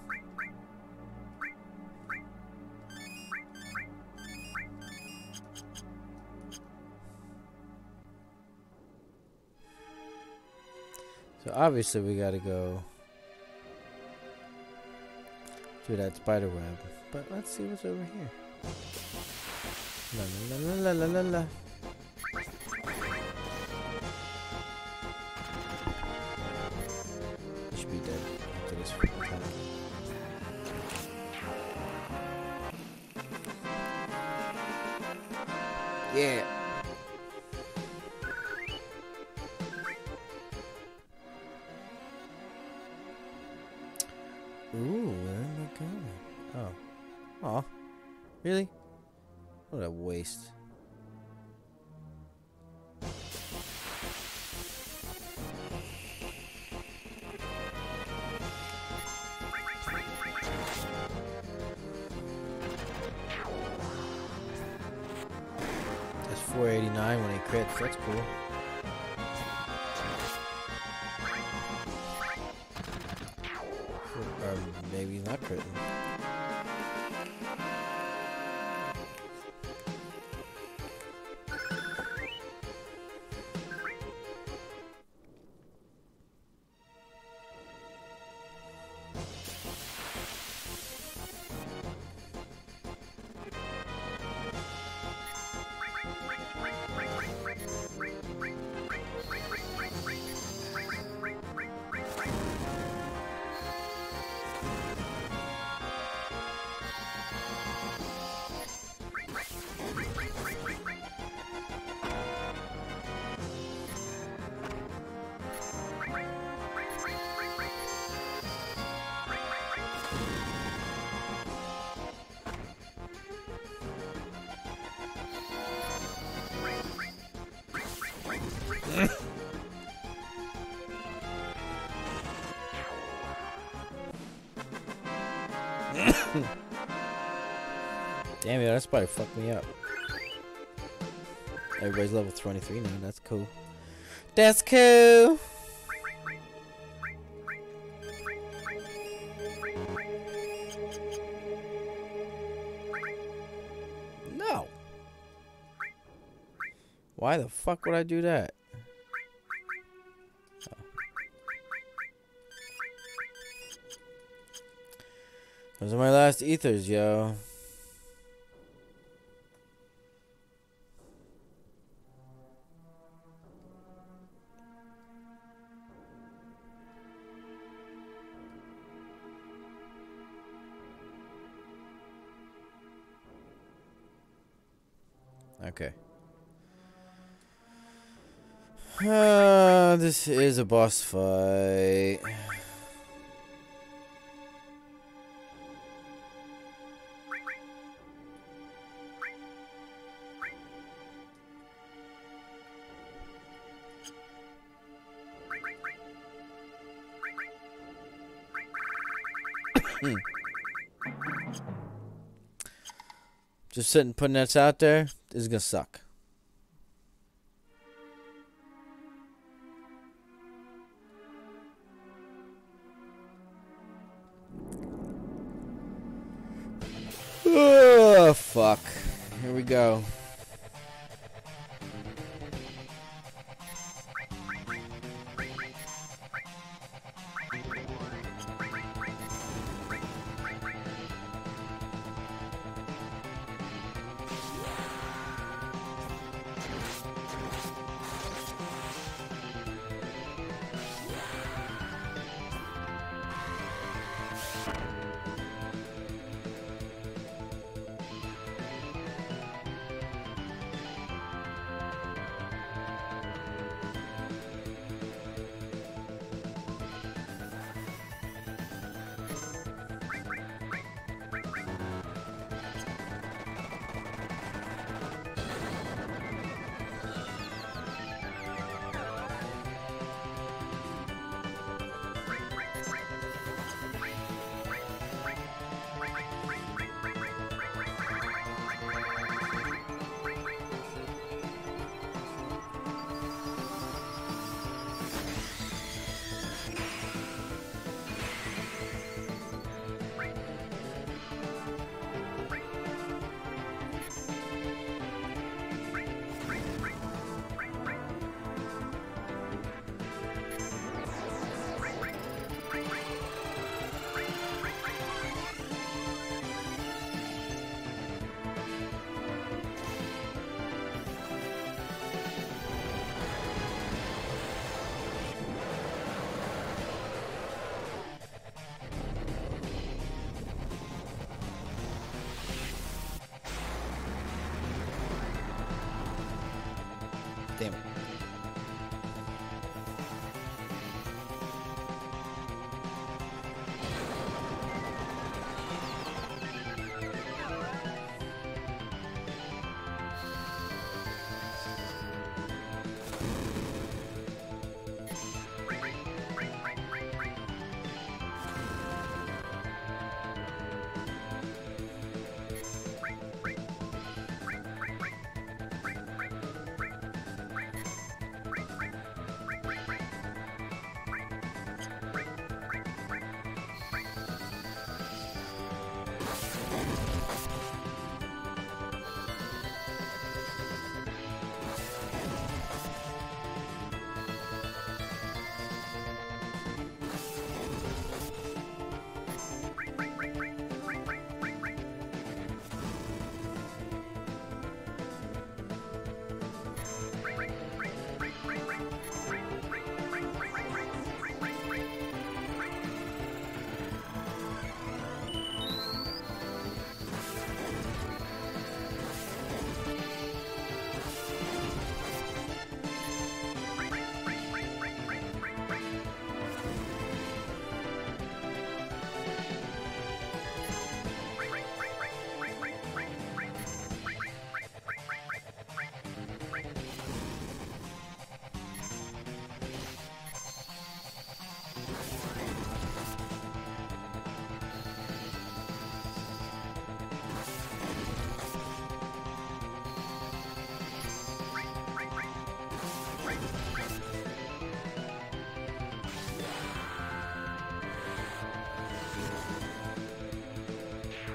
So obviously we gotta go through that spider web. But let's see what's over here. La la la la la la la. He should be dead after this attack. Yeah. Ooh, where am I going? Oh. Aw. Really? What a waste. That's four eighty-nine when he crits. That's cool. Or maybe not critting. Damn it, that's probably fucked me up. Everybody's level twenty-three now, that's cool. That's cool! Why the fuck would I do that? Oh. Those are my last ethers, yo. Okay. Uh, this is a boss fight. Just sitting, putting that out there. This is gonna suck. Oh, fuck. Here we go. Damn it.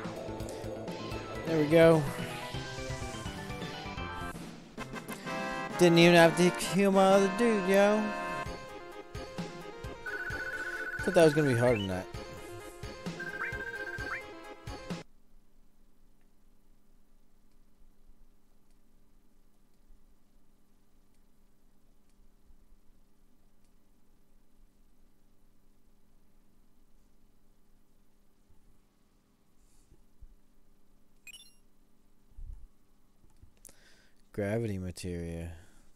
There we go. Didn't even have to heal my other dude, yo. Thought that was gonna be harder than that. Gravity materia.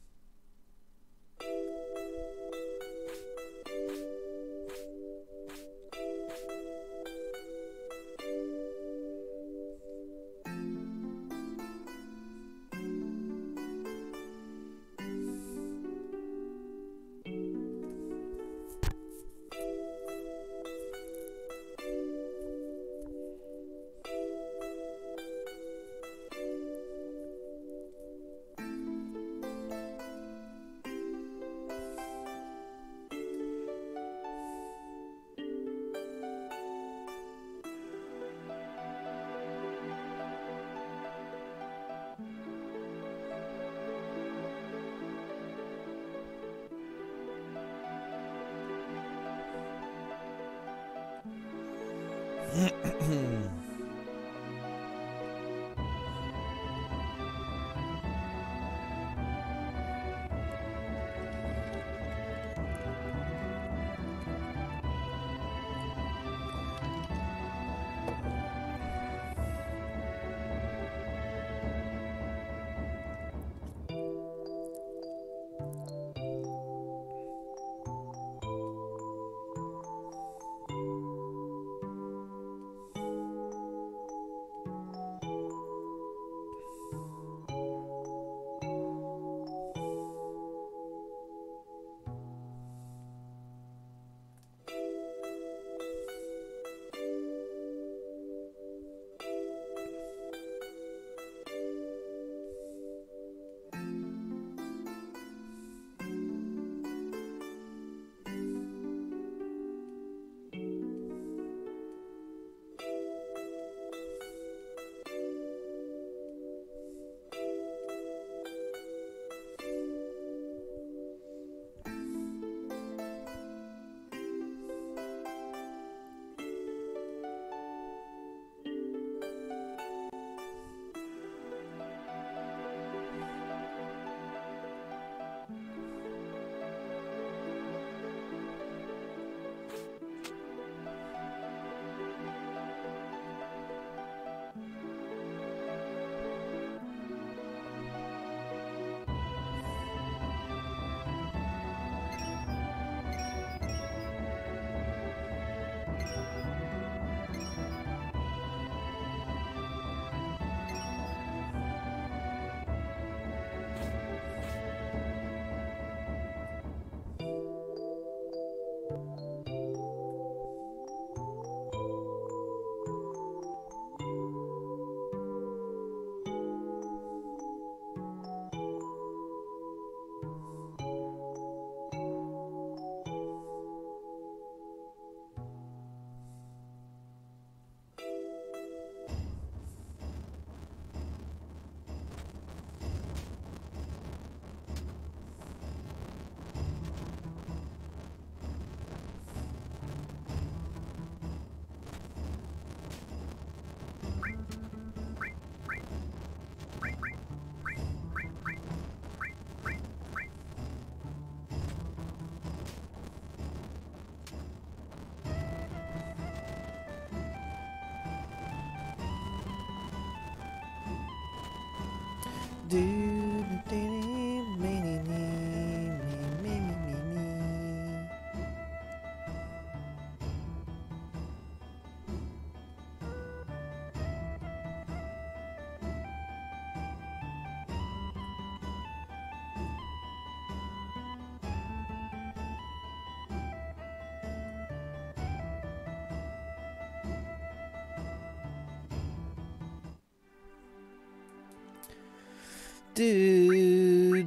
Do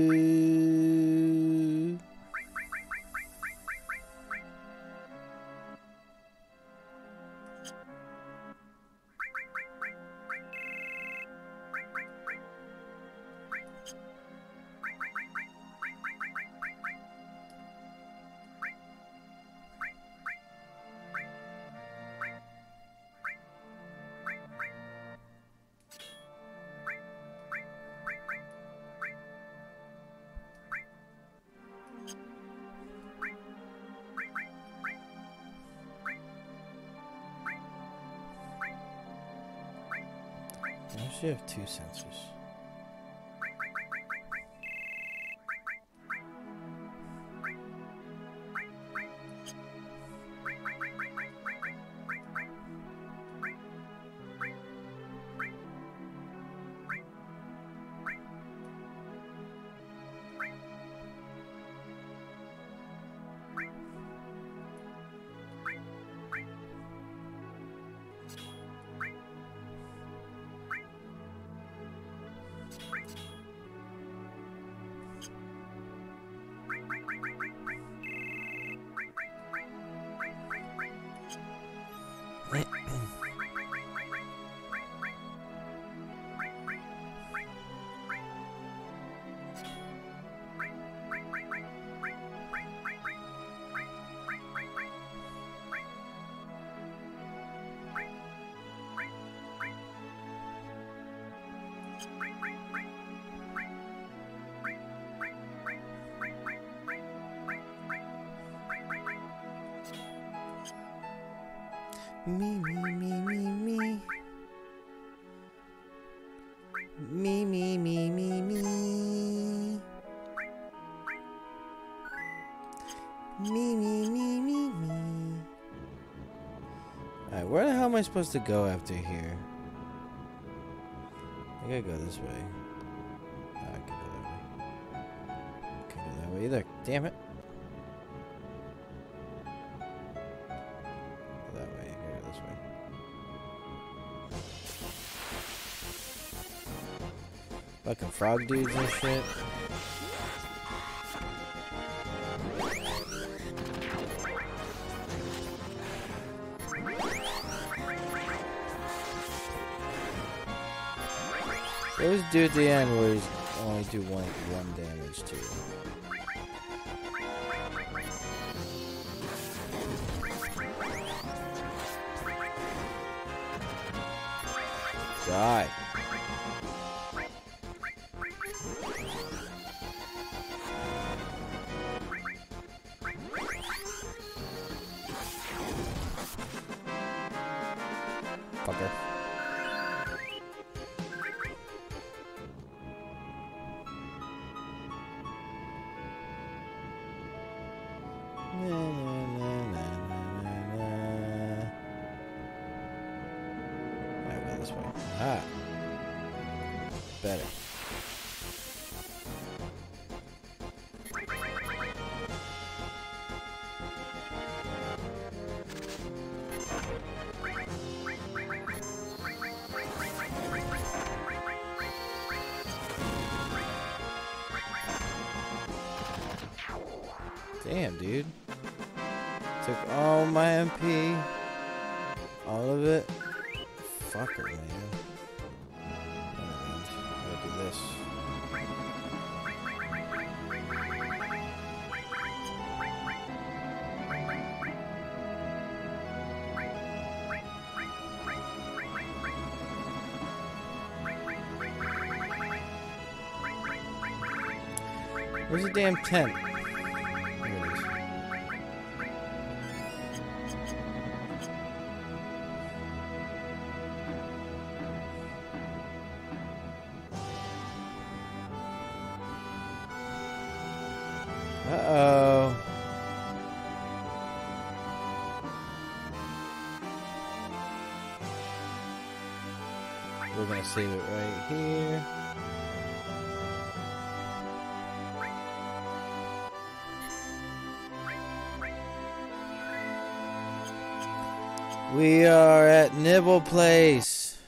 do. I should have two sensors. Me, me, me, me, me. Me, me, me, me, me. Me, me, me, me, me. Alright, where the hell am I supposed to go after here? I gotta go this way. Oh, I can go that way. Can't go that way either. Damn it. That way. Here, this way. Fucking frog dudes and shit. There's a dude at the end where he's only do one one damage to you. Die. Fucker. Na, na, na, na, na, na. Alright, go this way. Ah. Better. Damn, dude. Took all my M P. All of it. Fucker, man. Alright, gotta do this. Where's the damn tent? Here it is. Uh-oh. We're gonna save it right here. We are at Nibble Place.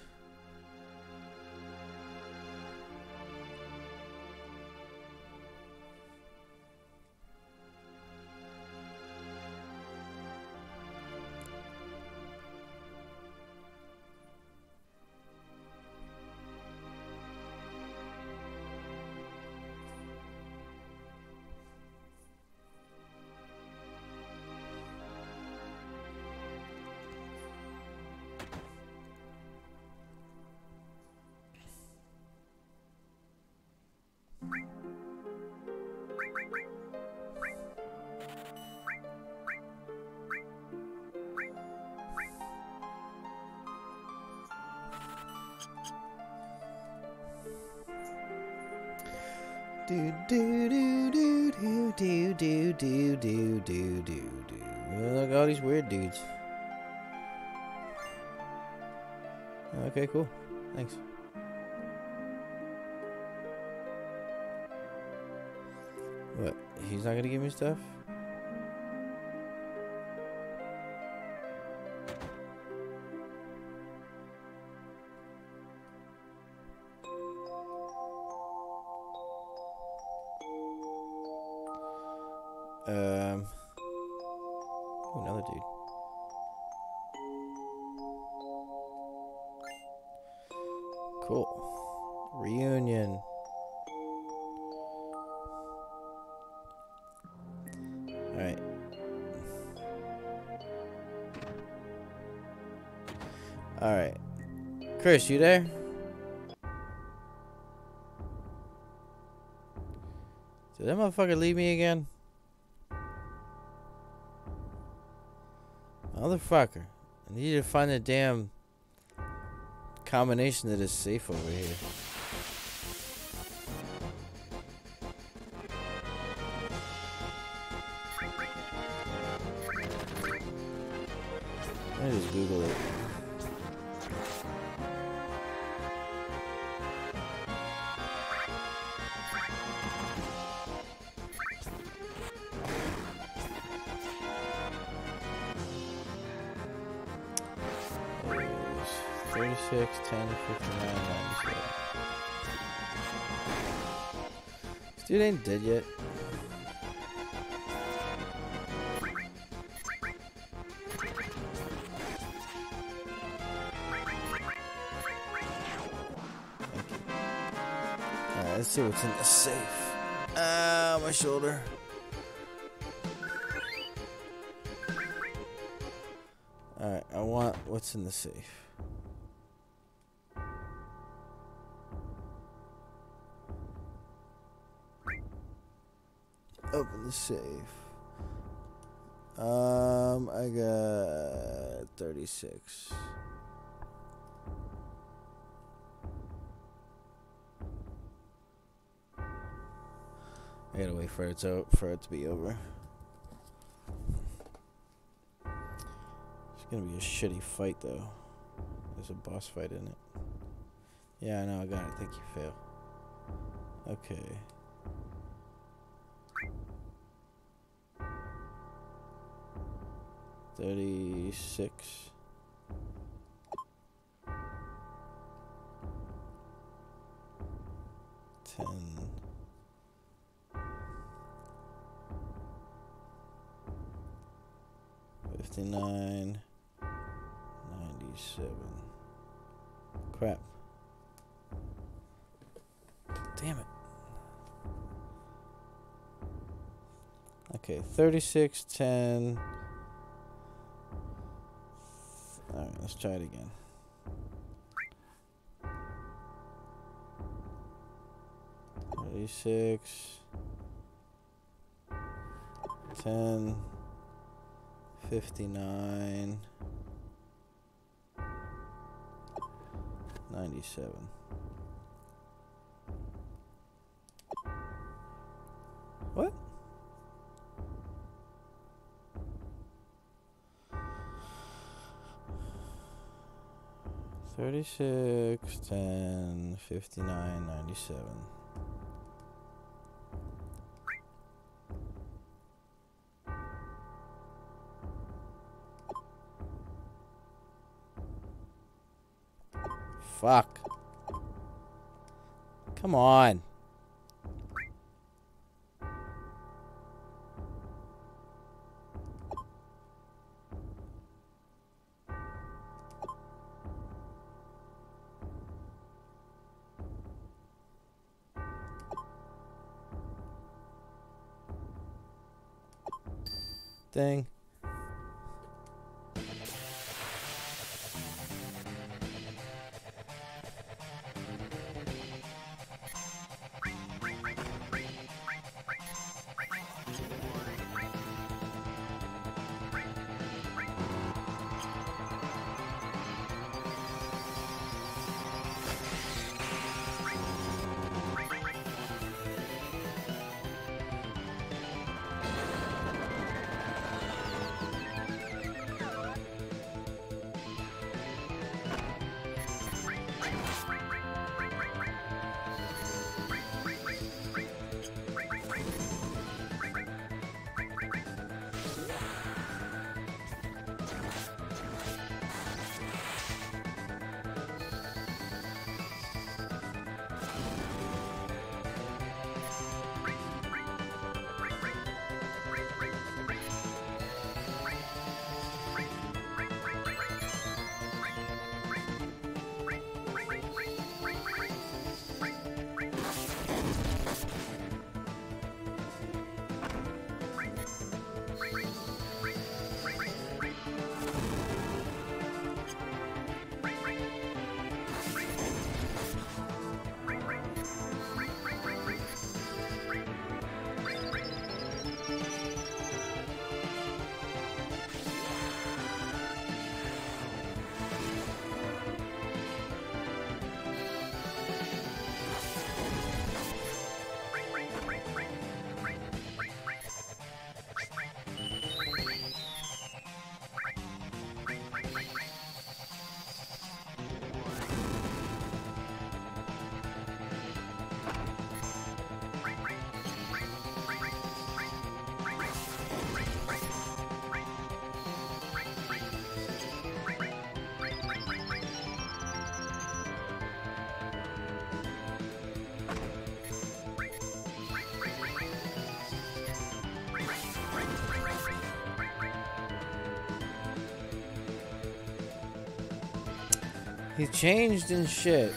Do do do do do do do do do do do. Look at all these weird dudes. Okay, cool. Thanks. What? He's not gonna give me stuff? Um. Oh, another dude. Cool. Reunion. Alright. Alright. Chris, you there? Did that motherfucker leave me again? Motherfucker. I need to find a damn combination of this safe over here. Let me just Google it. thirty-six, ten, fifty-nine, ninety-seven. This dude ain't dead yet. Alright, let's see what's in the safe. Ah, my shoulder. Alright, I want what's in the safe. Open the safe. Um, I got thirty-six. I gotta wait for it to for it to be over. It's gonna be a shitty fight though. There's a boss fight in it. Yeah, I know. I got it. Thank you, fail. Okay. Thirty-six. Ten. Fifty-nine. Ninety-seven. Crap. Damn it. Okay, thirty-six, ten. Alright, let's try it again. thirty-six, ten, fifty-nine, ninety-seven. What? thirty-six, ten, fifty-nine, ninety-seven. Fuck. Come on. Thing. He changed and shit.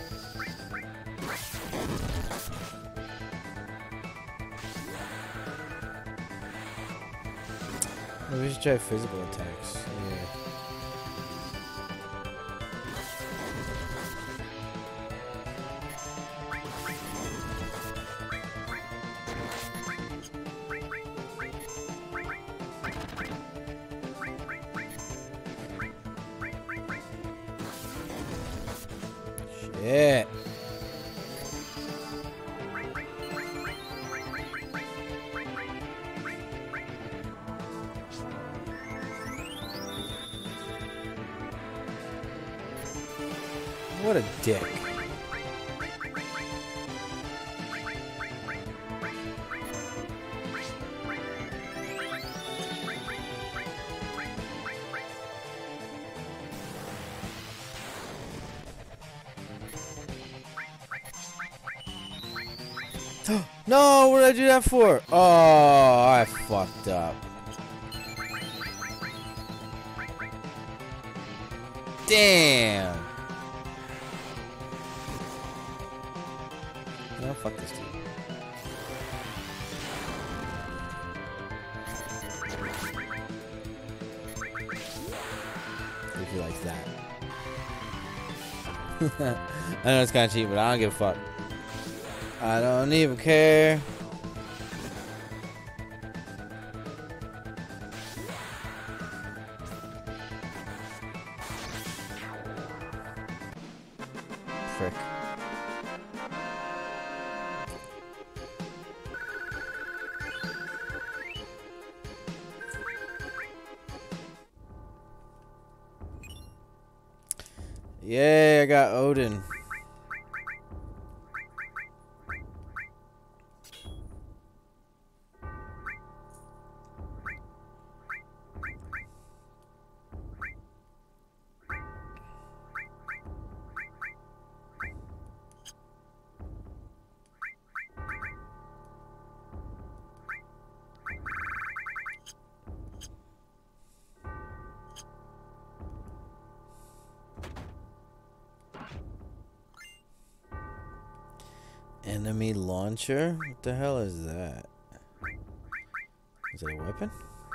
Maybe we should try physical attacks. Yeah. Shit. What a dick. No, what did I do that for? Oh, I fucked up. Damn. No, fuck this dude. If he likes that. I know it's kind of cheap, but I don't give a fuck. I don't even care. Frick. Yay, I got Odin. Enemy launcher? What the hell is that? Is it a weapon?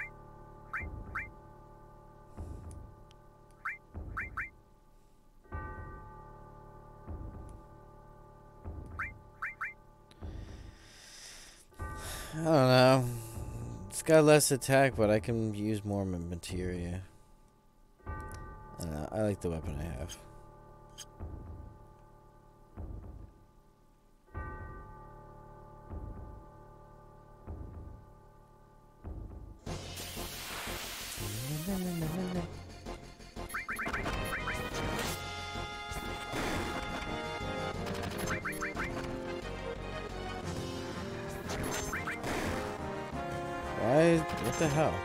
I don't know. It's got less attack, but I can use more materia. I don't know. I like the weapon I have. Why? What the hell?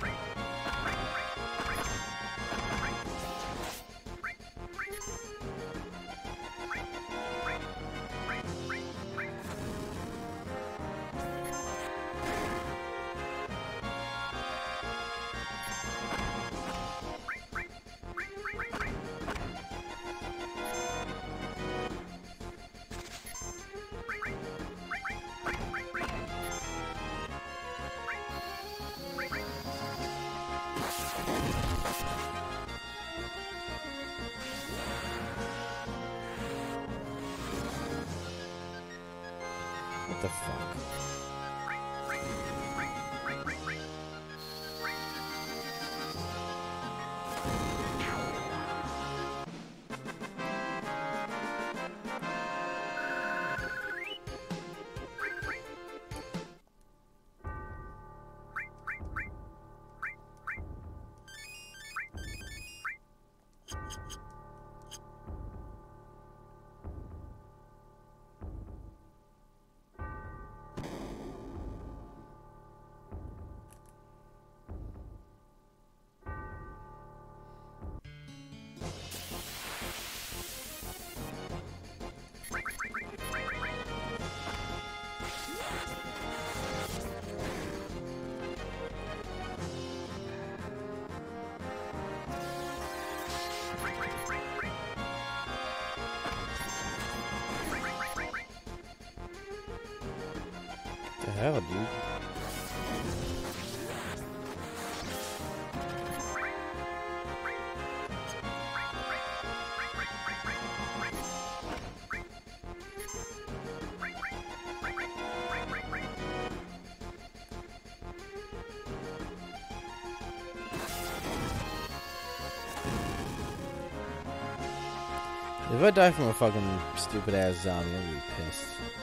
What the fuck? hell, dude? If I die from a fucking stupid ass zombie, I'm gonna be pissed.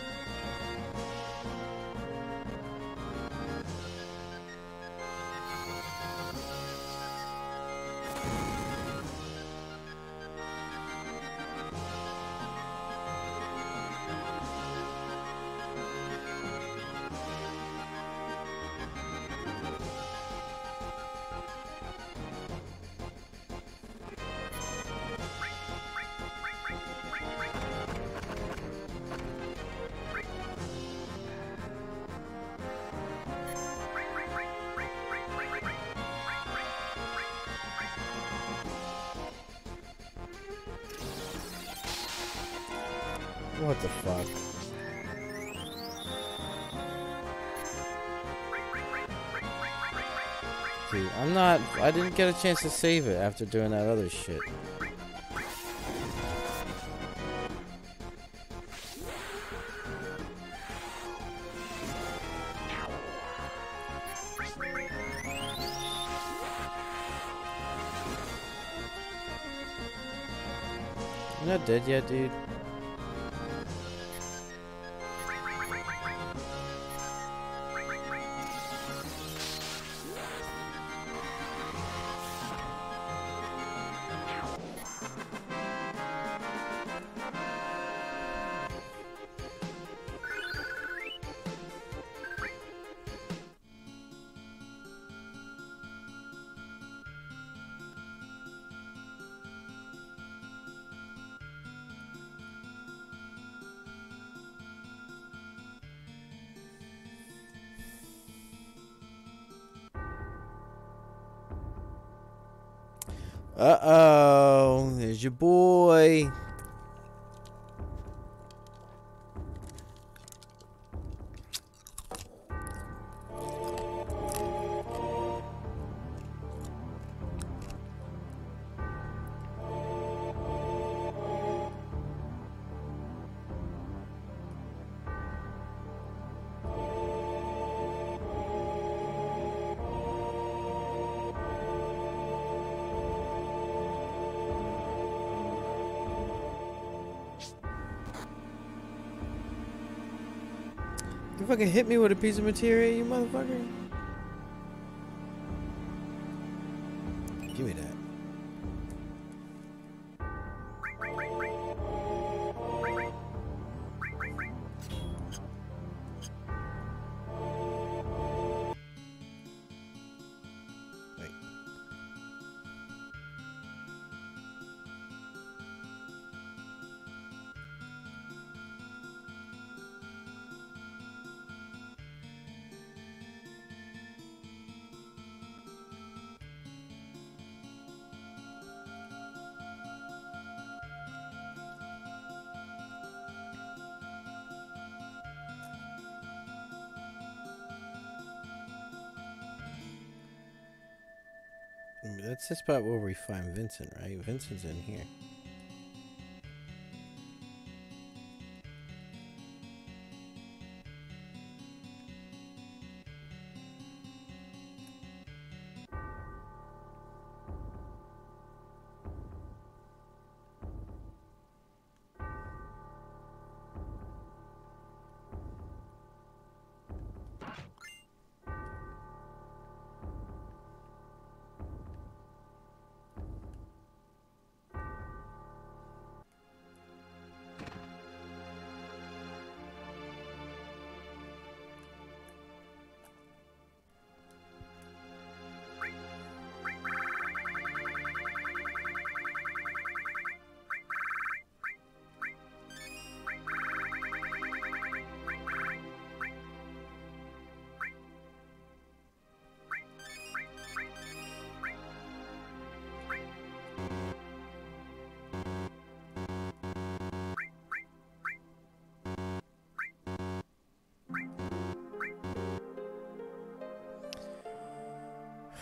What the fuck? Dude, I'm not... I didn't get a chance to save it after doing that other shit. You're not dead yet, dude. Uh-oh, there's your boy. You fucking hit me with a piece of material, you motherfucker. Give me that. Wait. That's the spot where we find Vincent, right? Vincent's in here.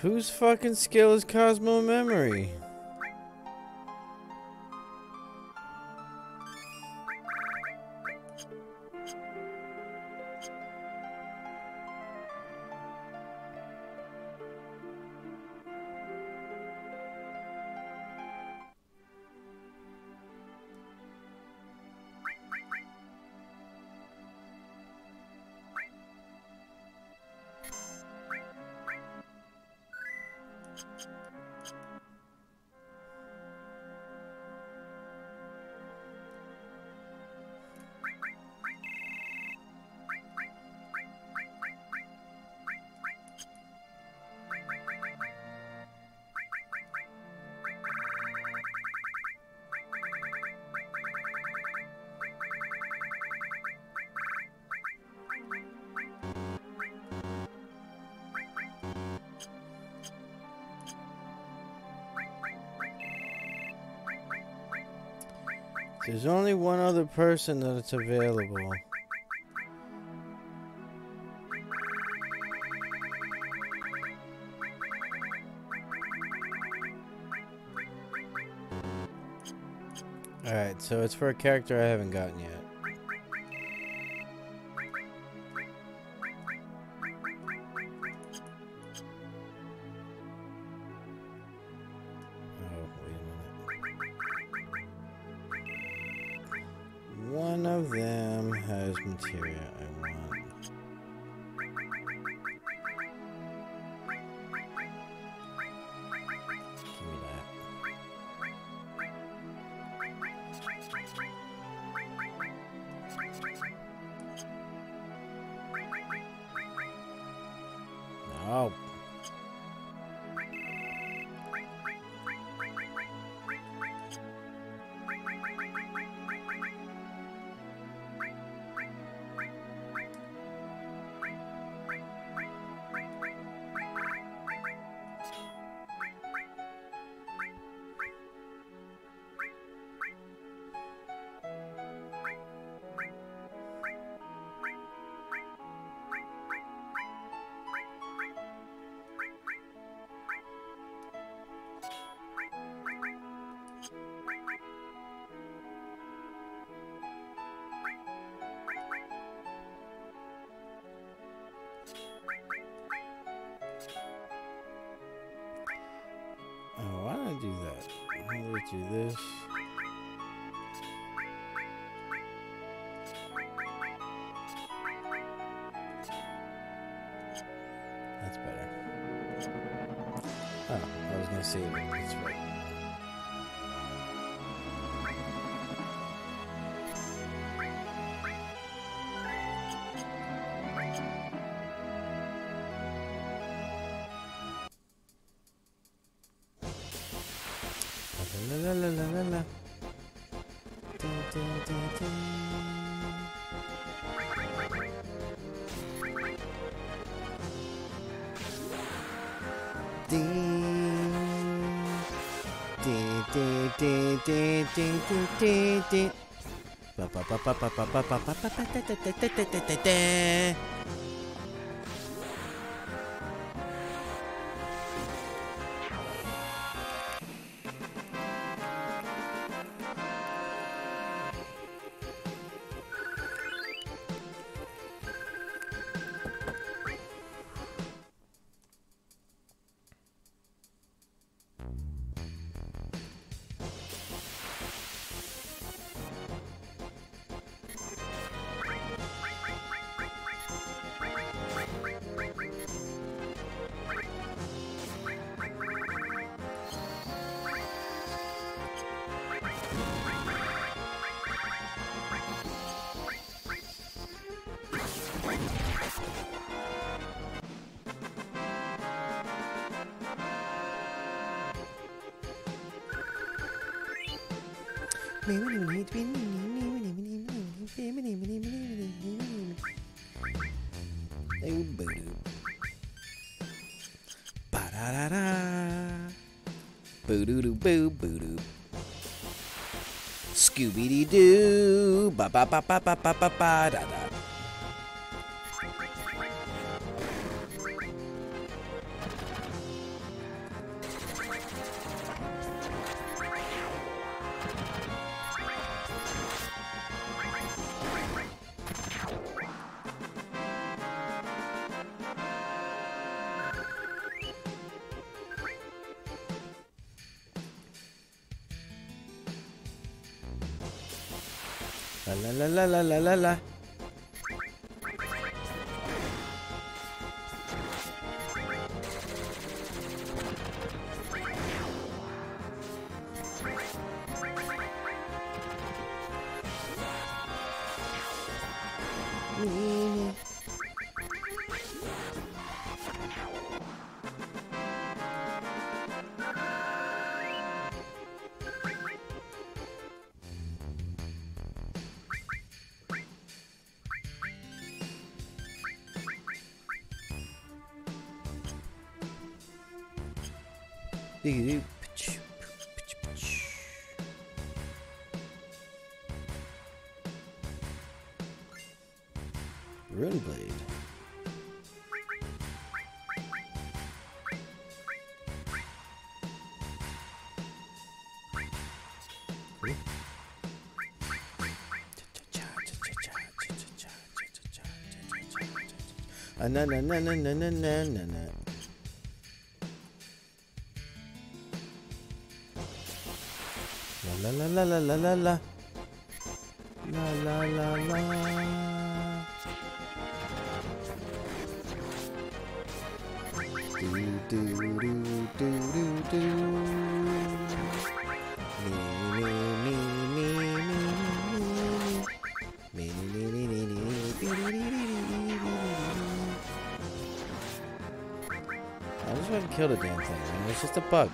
Whose fucking skill is Cosmo Memory? There's only one other person that's available. Alright, so it's for a character I haven't gotten yet. Oh, wait a minute. One of them has materia I want. Give me that. No. Oh, why did I do that? Why did I do this? That's better. Oh, I was gonna save it. That's right. La la la la la la. Dun, dun, dun, dun. Ding. Ding, ding, ding, ding, ding, ding, ding, ding. Ba, ba, ba, ba, ba, ba, ba, ba, ba, ba, da, da, da, da, da, da, da, da. Boo-doo-doo, boo, boo-doo. Scooby-Doo, ba-ba-ba-ba-ba-ba-ba-da-da. La la la la la la la la. Rune Blade. Cool. Ah, na na na na na na na na na. La la la la la la la. La la la la. Do do do do do do. Me me me me me me me me me me me. I just want to kill the damn thing, man. It's just a bug.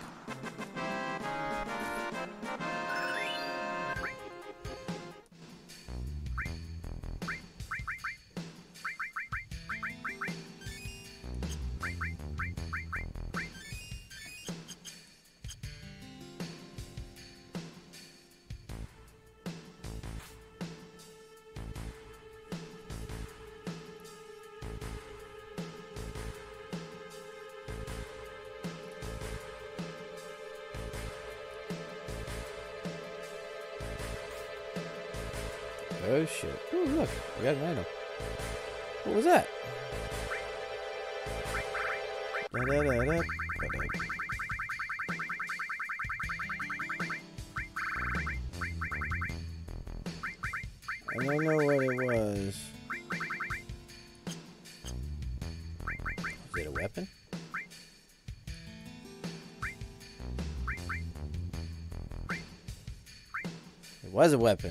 Oh shit. Ooh, look, we got an item. What was that? Da, da, da, da, da, da. I don't know what it was. Is it a weapon? It was a weapon.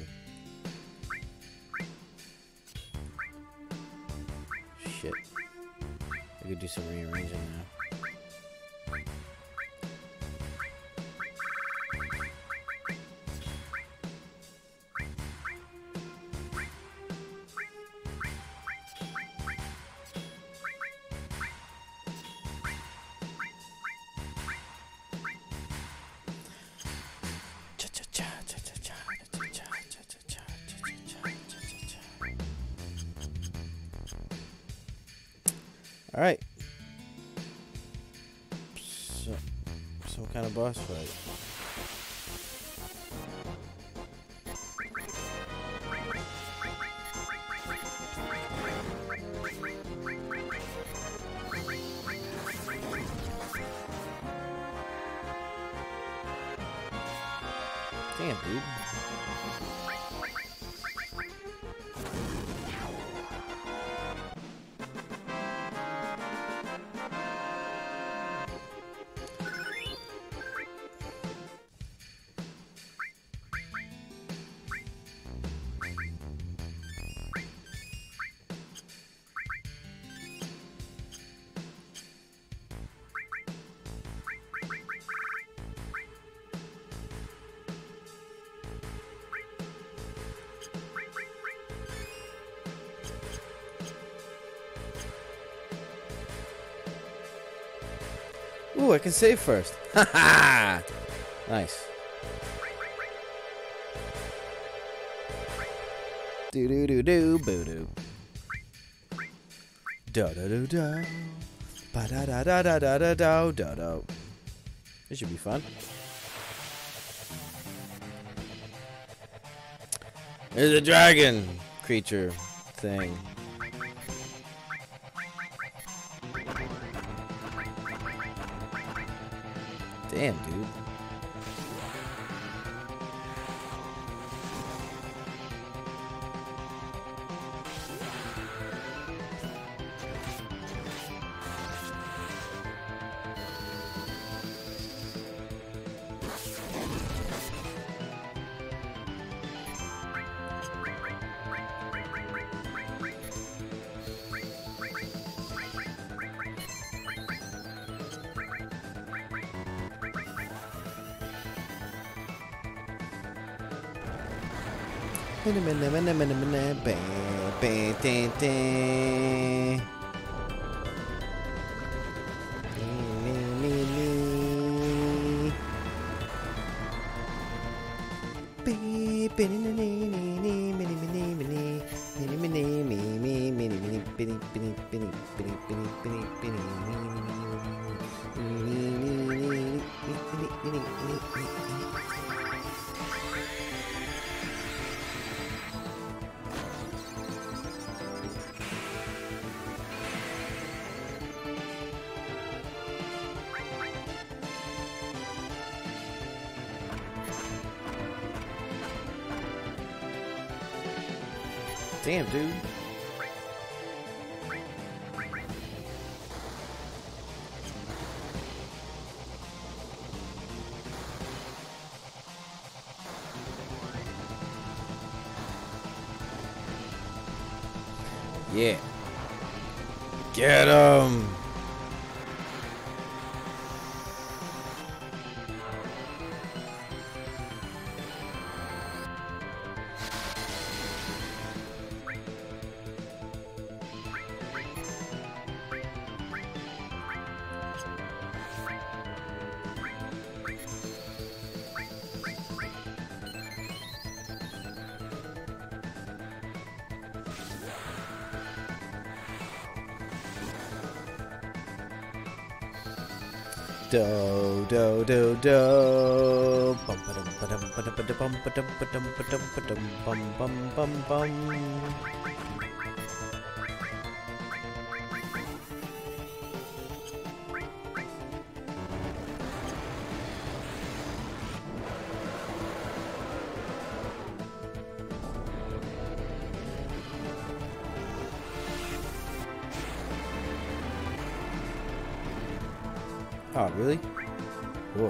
Shit. I could do some rearranging now. All right. So, some kind of boss fight. Damn, dude. Ooh, I can save first. Ha ha! Nice. Do do do do boo do. Da da do da. Ba da da da da da da da da da. This should be fun. There's a dragon creature thing. Damn, dude. Damn, dude. Yeah. Get him. Do do do do. Bum ba dum ba dum ba dum ba dum ba dum ba dum ba dum ba dum bum bum bum bum. Oh, really? Cool.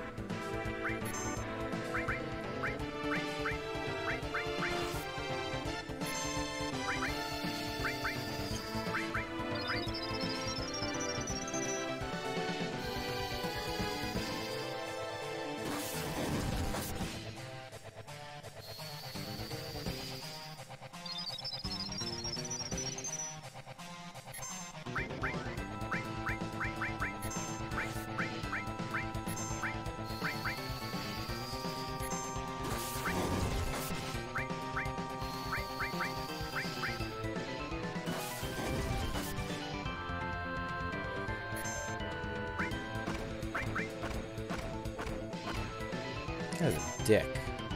That's a dick.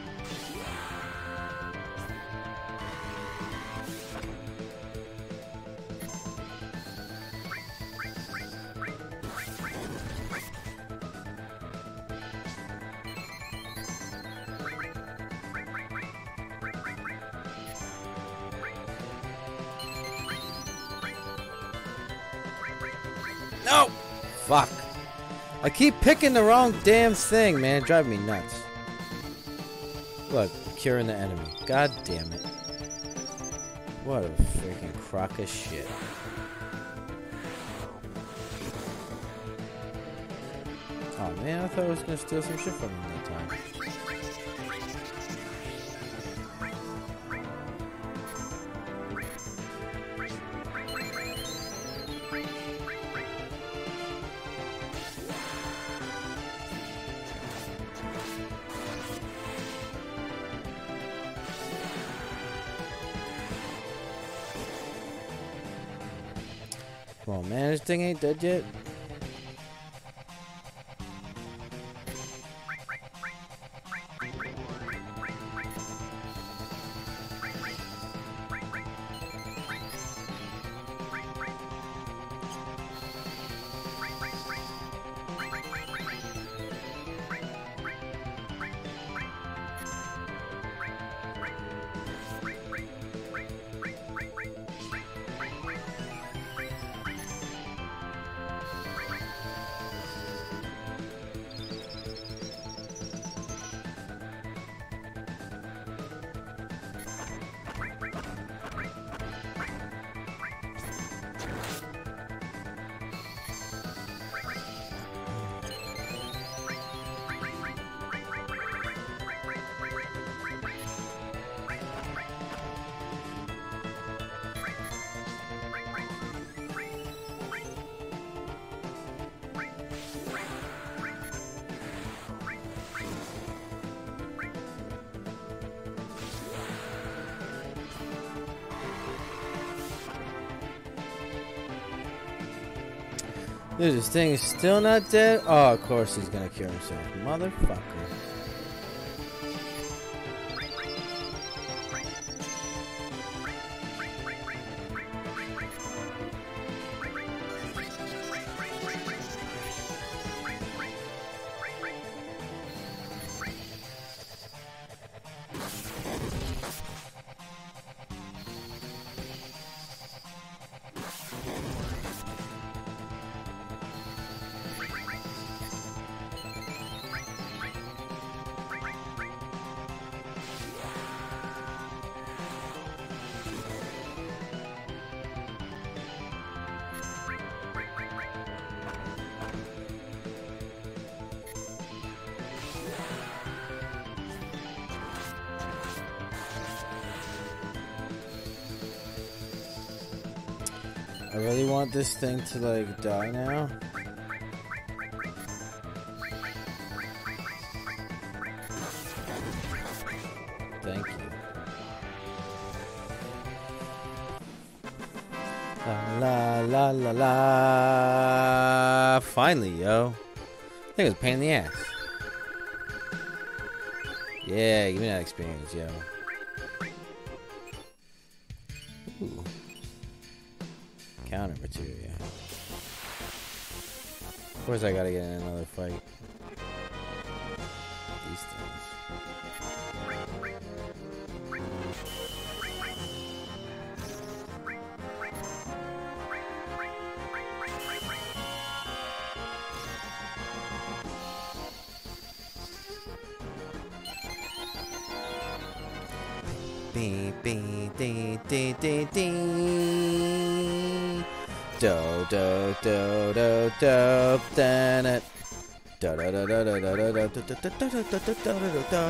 No! Fuck. I keep picking the wrong damn thing, man. Drive me nuts. Look, curing the enemy. God damn it. What a freaking crock of shit. Oh man, I thought I was gonna steal some shit from him that time. Come on, man, this thing ain't dead yet. Dude, this thing is still not dead? Oh, of course he's gonna kill himself. Motherfucker. I really want this thing to, like, die now. Thank you. La la la la la. Finally, yo. I think it was a pain in the ass. Yeah, give me that experience, yo. Ooh. Counter materia. Of course I gotta get in another fight. These things. Beep beep dee dee dee dee. Do do do do do dan it. Do do do do do do do do do do do do do do.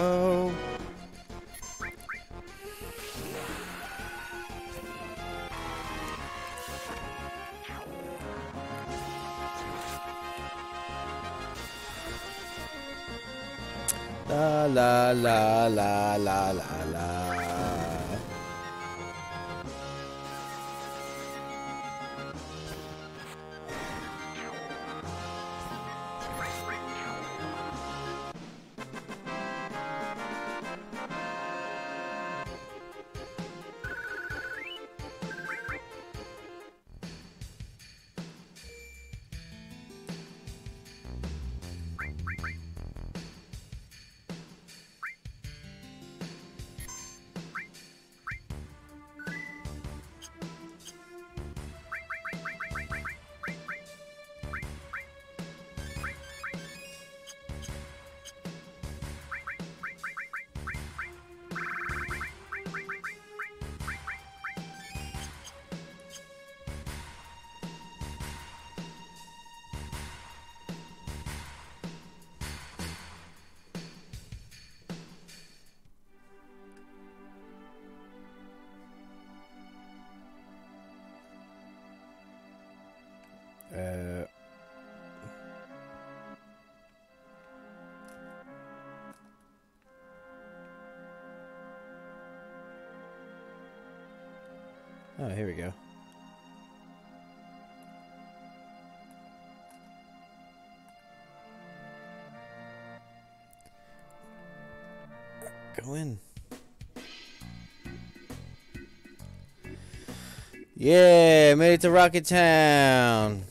La la la la la la la. Uh, oh, here we go. Go in. Yeah, made it to Rocket Town.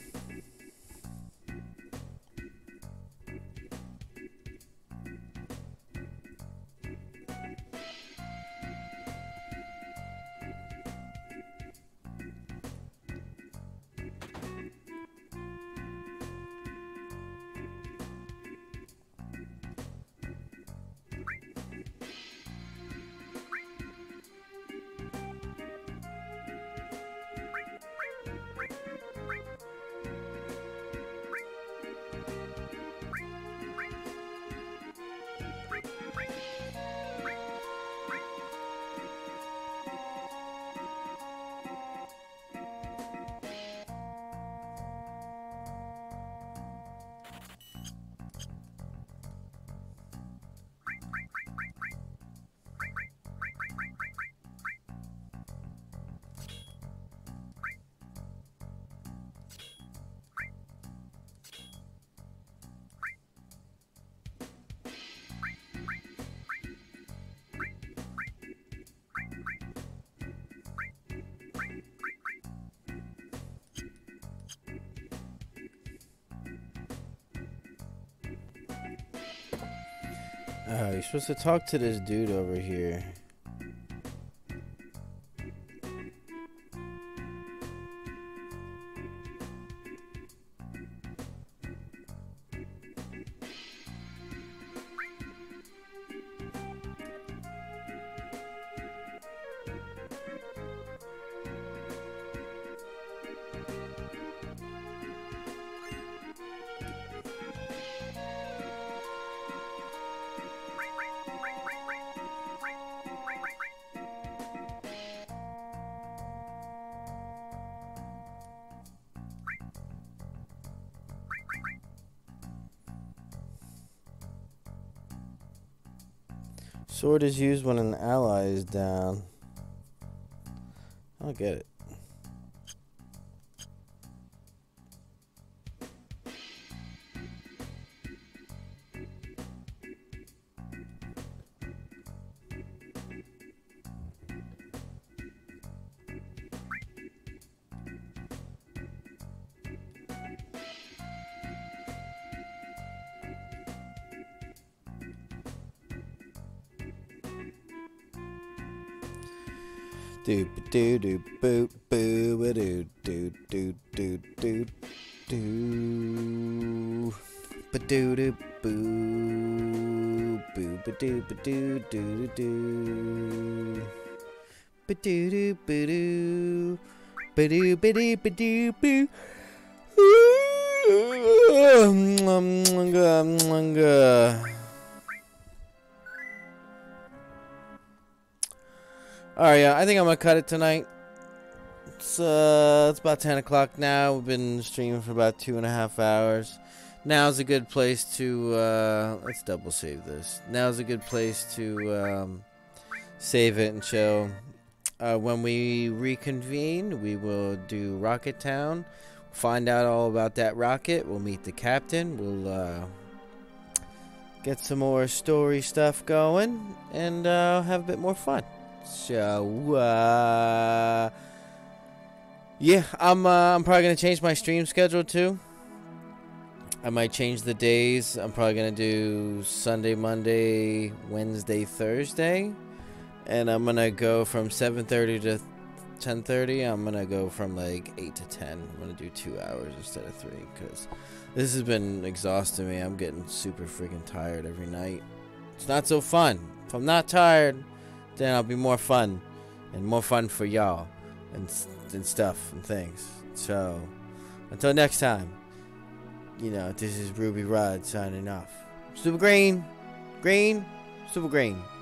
Oh, you're supposed to talk to this dude over here. Sword is used when an ally is down. I don't get it. Do do do boo boo do do do do do do ba do do boo boo ba do ba do do do ba do do ba do ba do ba do ba do boo. Alright, yeah, I think I'm gonna cut it tonight. It's uh, it's about ten o'clock now. We've been streaming for about two and a half hours. Now's a good place to uh, let's double save this. Now's a good place to um, save it and chill. Uh, when we reconvene, we will do Rocket Town. Find out all about that rocket. We'll meet the captain. We'll uh, get some more story stuff going and uh, have a bit more fun. So, uh, yeah, I'm, uh, I'm probably going to change my stream schedule, too. I might change the days. I'm probably going to do Sunday, Monday, Wednesday, Thursday. And I'm going to go from seven thirty to ten thirty. I'm going to go from, like, eight to ten. I'm going to do two hours instead of three, because this has been exhausting me. I'm getting super freaking tired every night. It's not so fun. If I'm not tired, then I'll be more fun, and more fun for y'all, and, and stuff, and things. So, until next time, you know, this is Ruby Rod signing off. Super Green, Green, Super Green.